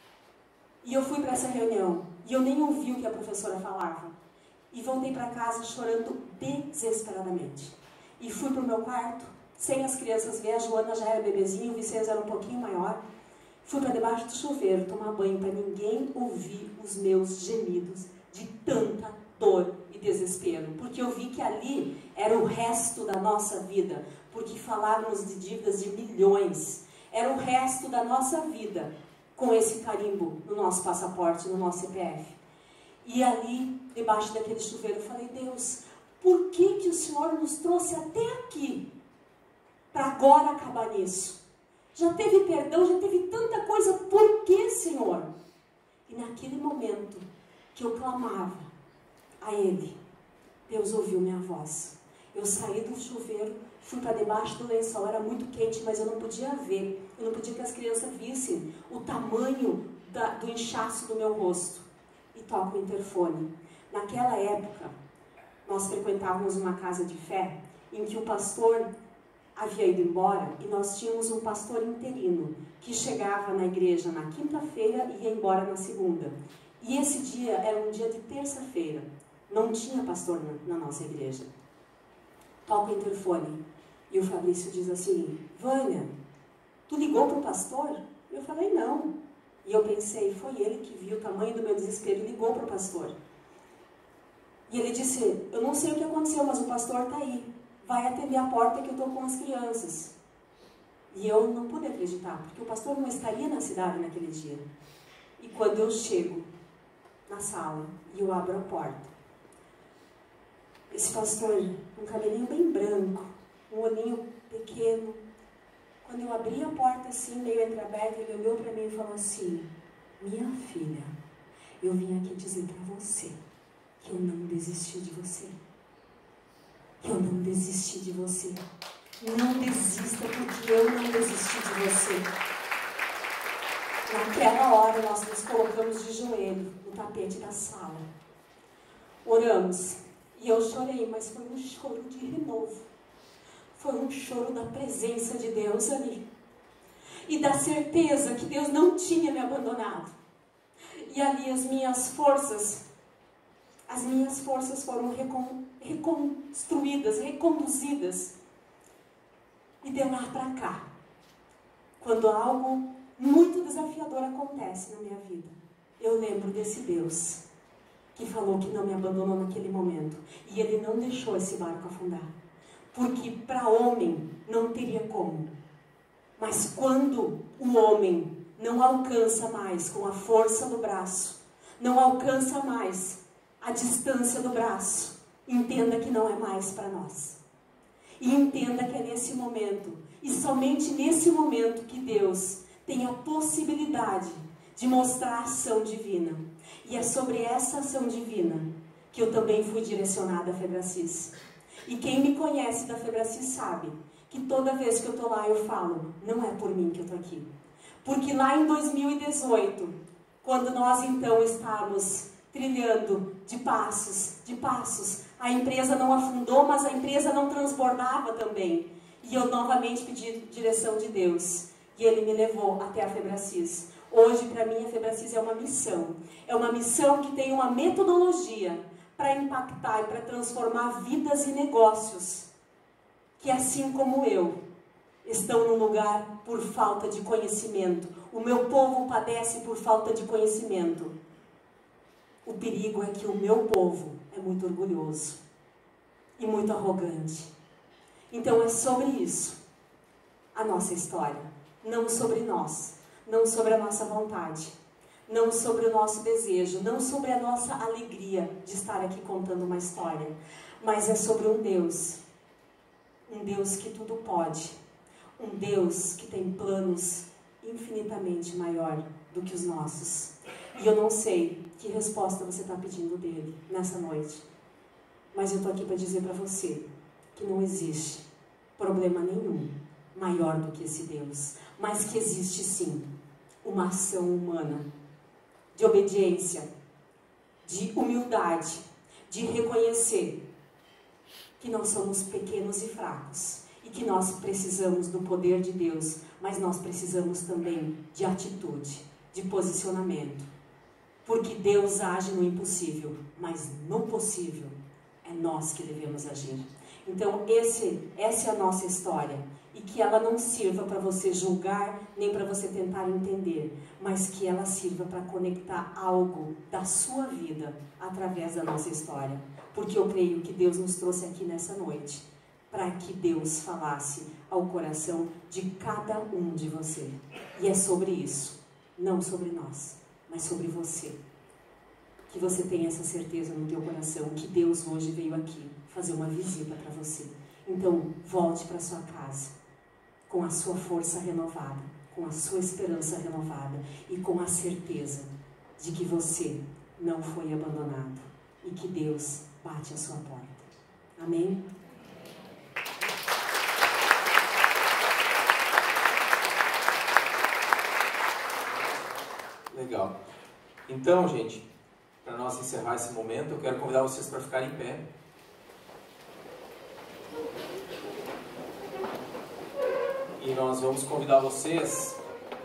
E eu fui para essa reunião e eu nem ouvi o que a professora falava. E voltei para casa chorando desesperadamente. E fui para o meu quarto, sem as crianças ver. A Joana já era bebezinha, o Vicente era um pouquinho maior. Fui para debaixo do chuveiro tomar banho para ninguém ouvir os meus gemidos de tanta dor e desespero. Porque eu vi que ali era o resto da nossa vida. Porque falávamos de dívidas de milhões. Era o resto da nossa vida com esse carimbo no nosso passaporte, no nosso C P F. E ali, debaixo daquele chuveiro, eu falei, Deus, por que que o Senhor nos trouxe até aqui para agora acabar nisso? Já teve perdão, já teve tanta coisa, por que, Senhor? E naquele momento que eu clamava a Ele, Deus ouviu minha voz. Eu saí do chuveiro, fui para debaixo do lençol, era muito quente, mas eu não podia ver, eu não podia que as crianças vissem o tamanho da, do inchaço do meu rosto. E toco o interfone. Naquela época, nós frequentávamos uma casa de fé em que o pastor havia ido embora e nós tínhamos um pastor interino que chegava na igreja na quinta-feira e ia embora na segunda. E esse dia era um dia de terça-feira. Não tinha pastor na, na nossa igreja. Toco o interfone e o Fabrício diz assim, Vânia, tu ligou para o pastor? Eu falei, não. E eu pensei, foi ele que viu o tamanho do meu desespero e ligou para o pastor. E ele disse, eu não sei o que aconteceu, mas o pastor está aí. Vai atender a porta que eu estou com as crianças. E eu não pude acreditar, porque o pastor não estaria na cidade naquele dia. E quando eu chego na sala e eu abro a porta, esse pastor, um cabelinho bem branco, um olhinho pequeno, quando eu abri a porta assim, meio entreaberta, ele olhou para mim e falou assim, minha filha, eu vim aqui dizer para você que eu não desisti de você. Que eu não desisti de você. Não desista, porque eu não desisti de você. Naquela hora, nós nos colocamos de joelho no tapete da sala. Oramos. E eu chorei, mas foi um choro de renovo. Foi um choro da presença de Deus ali. E da certeza que Deus não tinha me abandonado. E ali as minhas forças, as minhas forças foram recon, reconstruídas, reconduzidas. E de lá para cá, quando algo muito desafiador acontece na minha vida, eu lembro desse Deus que falou que não me abandonou naquele momento. E Ele não deixou esse barco afundar. Porque para homem não teria como. Mas quando o homem não alcança mais com a força do braço, não alcança mais a distância do braço, entenda que não é mais para nós. E entenda que é nesse momento, e somente nesse momento, que Deus tem a possibilidade de mostrar a ação divina. E é sobre essa ação divina que eu também fui direcionada a Febracis. E quem me conhece da Febracis sabe que toda vez que eu estou lá eu falo, não é por mim que eu estou aqui. Porque lá em dois mil e dezoito, quando nós então estávamos trilhando de passos, de passos, a empresa não afundou, mas a empresa não transbordava também. E eu novamente pedi direção de Deus. E Ele me levou até a Febracis. Hoje, para mim, a Febracis é uma missão. É uma missão que tem uma metodologia para impactar e para transformar vidas e negócios. Que assim como eu, estão num lugar por falta de conhecimento. O meu povo padece por falta de conhecimento. O perigo é que o meu povo é muito orgulhoso e muito arrogante. Então é sobre isso a nossa história, não sobre nós, não sobre a nossa vontade, não sobre o nosso desejo, não sobre a nossa alegria de estar aqui contando uma história, mas é sobre um Deus, um Deus que tudo pode, um Deus que tem planos infinitamente maior do que os nossos. E eu não sei que resposta você está pedindo dele nessa noite, mas eu estou aqui para dizer para você que não existe problema nenhum maior do que esse Deus, mas que existe sim uma ação humana de obediência, de humildade, de reconhecer que nós somos pequenos e fracos e que nós precisamos do poder de Deus, mas nós precisamos também de atitude, de posicionamento, porque Deus age no impossível, mas no possível é nós que devemos agir. Então esse, essa é a nossa história, e que ela não sirva para você julgar, nem para você tentar entender, mas que ela sirva para conectar algo da sua vida através da nossa história, porque eu creio que Deus nos trouxe aqui nessa noite para que Deus falasse ao coração de cada um de você, e é sobre isso, não sobre nós, mas sobre você. Que você tenha essa certeza no teu coração que Deus hoje veio aqui fazer uma visita para você. Então, volte para sua casa com a sua força renovada, com a sua esperança renovada e com a certeza de que você não foi abandonado e que Deus bate a sua porta. Amém? Legal. Então, gente, para nós encerrar esse momento, eu quero convidar vocês para ficarem em pé. E nós vamos convidar vocês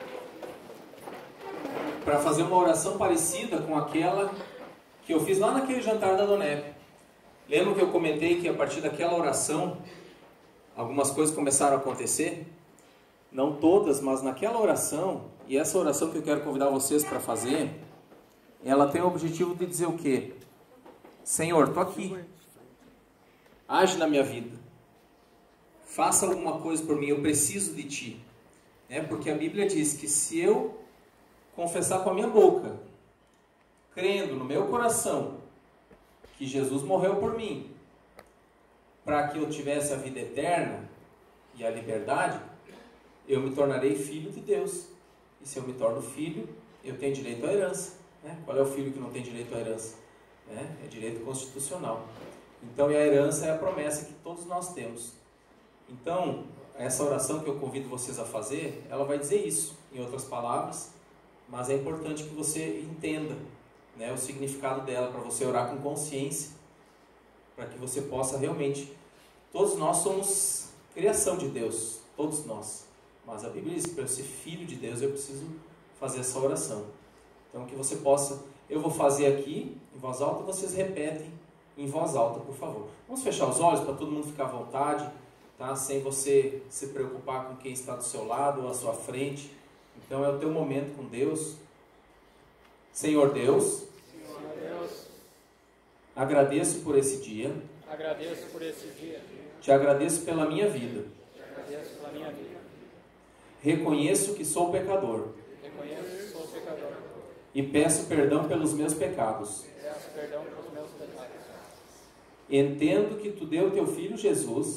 para fazer uma oração parecida com aquela que eu fiz lá naquele jantar da Donep. Lembra que eu comentei que a partir daquela oração, algumas coisas começaram a acontecer? Não todas, mas naquela oração, e essa oração que eu quero convidar vocês para fazer, ela tem o objetivo de dizer o quê? Senhor, estou aqui. Age na minha vida. Faça alguma coisa por mim, eu preciso de Ti. É, porque a Bíblia diz que se eu confessar com a minha boca, crendo no meu coração, que Jesus morreu por mim, para que eu tivesse a vida eterna e a liberdade, eu me tornarei filho de Deus. E se eu me torno filho, eu tenho direito à herança. Né? Qual é o filho que não tem direito à herança? É, é direito constitucional. Então, e a herança é a promessa que todos nós temos. Então, essa oração que eu convido vocês a fazer, ela vai dizer isso, em outras palavras, mas é importante que você entenda, né, o significado dela, para você orar com consciência, para que você possa realmente... Todos nós somos criação de Deus, todos nós. Mas a Bíblia diz que para eu ser filho de Deus, eu preciso fazer essa oração. Então, que você possa... Eu vou fazer aqui, em voz alta, e vocês repetem em voz alta, por favor. Vamos fechar os olhos para todo mundo ficar à vontade, tá? Sem você se preocupar com quem está do seu lado ou à sua frente. Então, é o teu momento com Deus. Senhor Deus, Senhor Deus, agradeço por esse dia. agradeço por esse dia. Te agradeço pela minha vida. Te agradeço pela minha vida. Reconheço que sou pecador. Reconheço que sou pecador. E peço perdão pelos meus pecados. Peço perdão pelos meus pecados. Entendo que Tu deu Teu Filho Jesus Entendo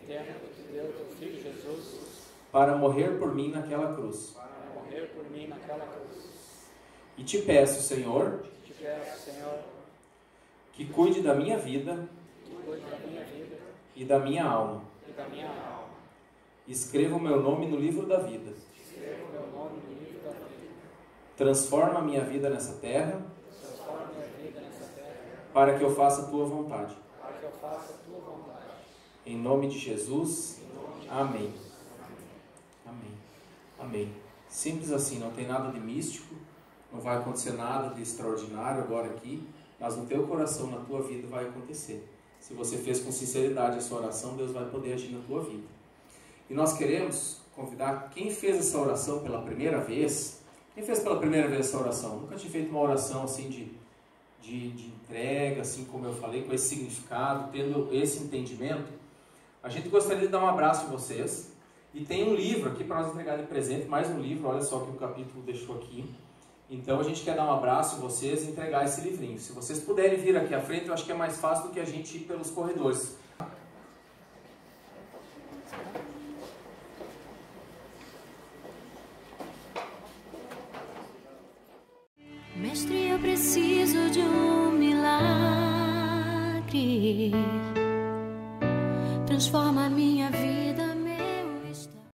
eterno que tu deu teu Filho Jesus para morrer por mim naquela cruz. para morrer por mim naquela cruz. E te peço, Senhor, Te peço, Senhor, que cuide da minha vida que cuide da minha vida e da minha alma. e da minha alma. Escreva o meu nome no livro da vida. Escreva o meu nome no livro da vida. Transforma a minha vida nessa terra, Transforma minha vida nessa terra, para que eu faça a tua vontade. para que eu faça a tua vontade. Em nome de Jesus. Amém. Amém. Amém. Simples assim, não tem nada de místico, não vai acontecer nada de extraordinário agora aqui, mas no teu coração, na tua vida vai acontecer. Se você fez com sinceridade a sua oração, Deus vai poder agir na tua vida. E nós queremos convidar quem fez essa oração pela primeira vez. Quem fez pela primeira vez essa oração? Nunca tinha feito uma oração assim de, de, de entrega, assim como eu falei, com esse significado, tendo esse entendimento. A gente gostaria de dar um abraço em vocês. E tem um livro aqui para nós entregar de presente, mais um livro, olha só que o capítulo deixou aqui. Então a gente quer dar um abraço em vocês e entregar esse livrinho. Se vocês puderem vir aqui à frente, eu acho que é mais fácil do que a gente ir pelos corredores. Mestre, eu preciso de um milagre. Transforma a minha vida.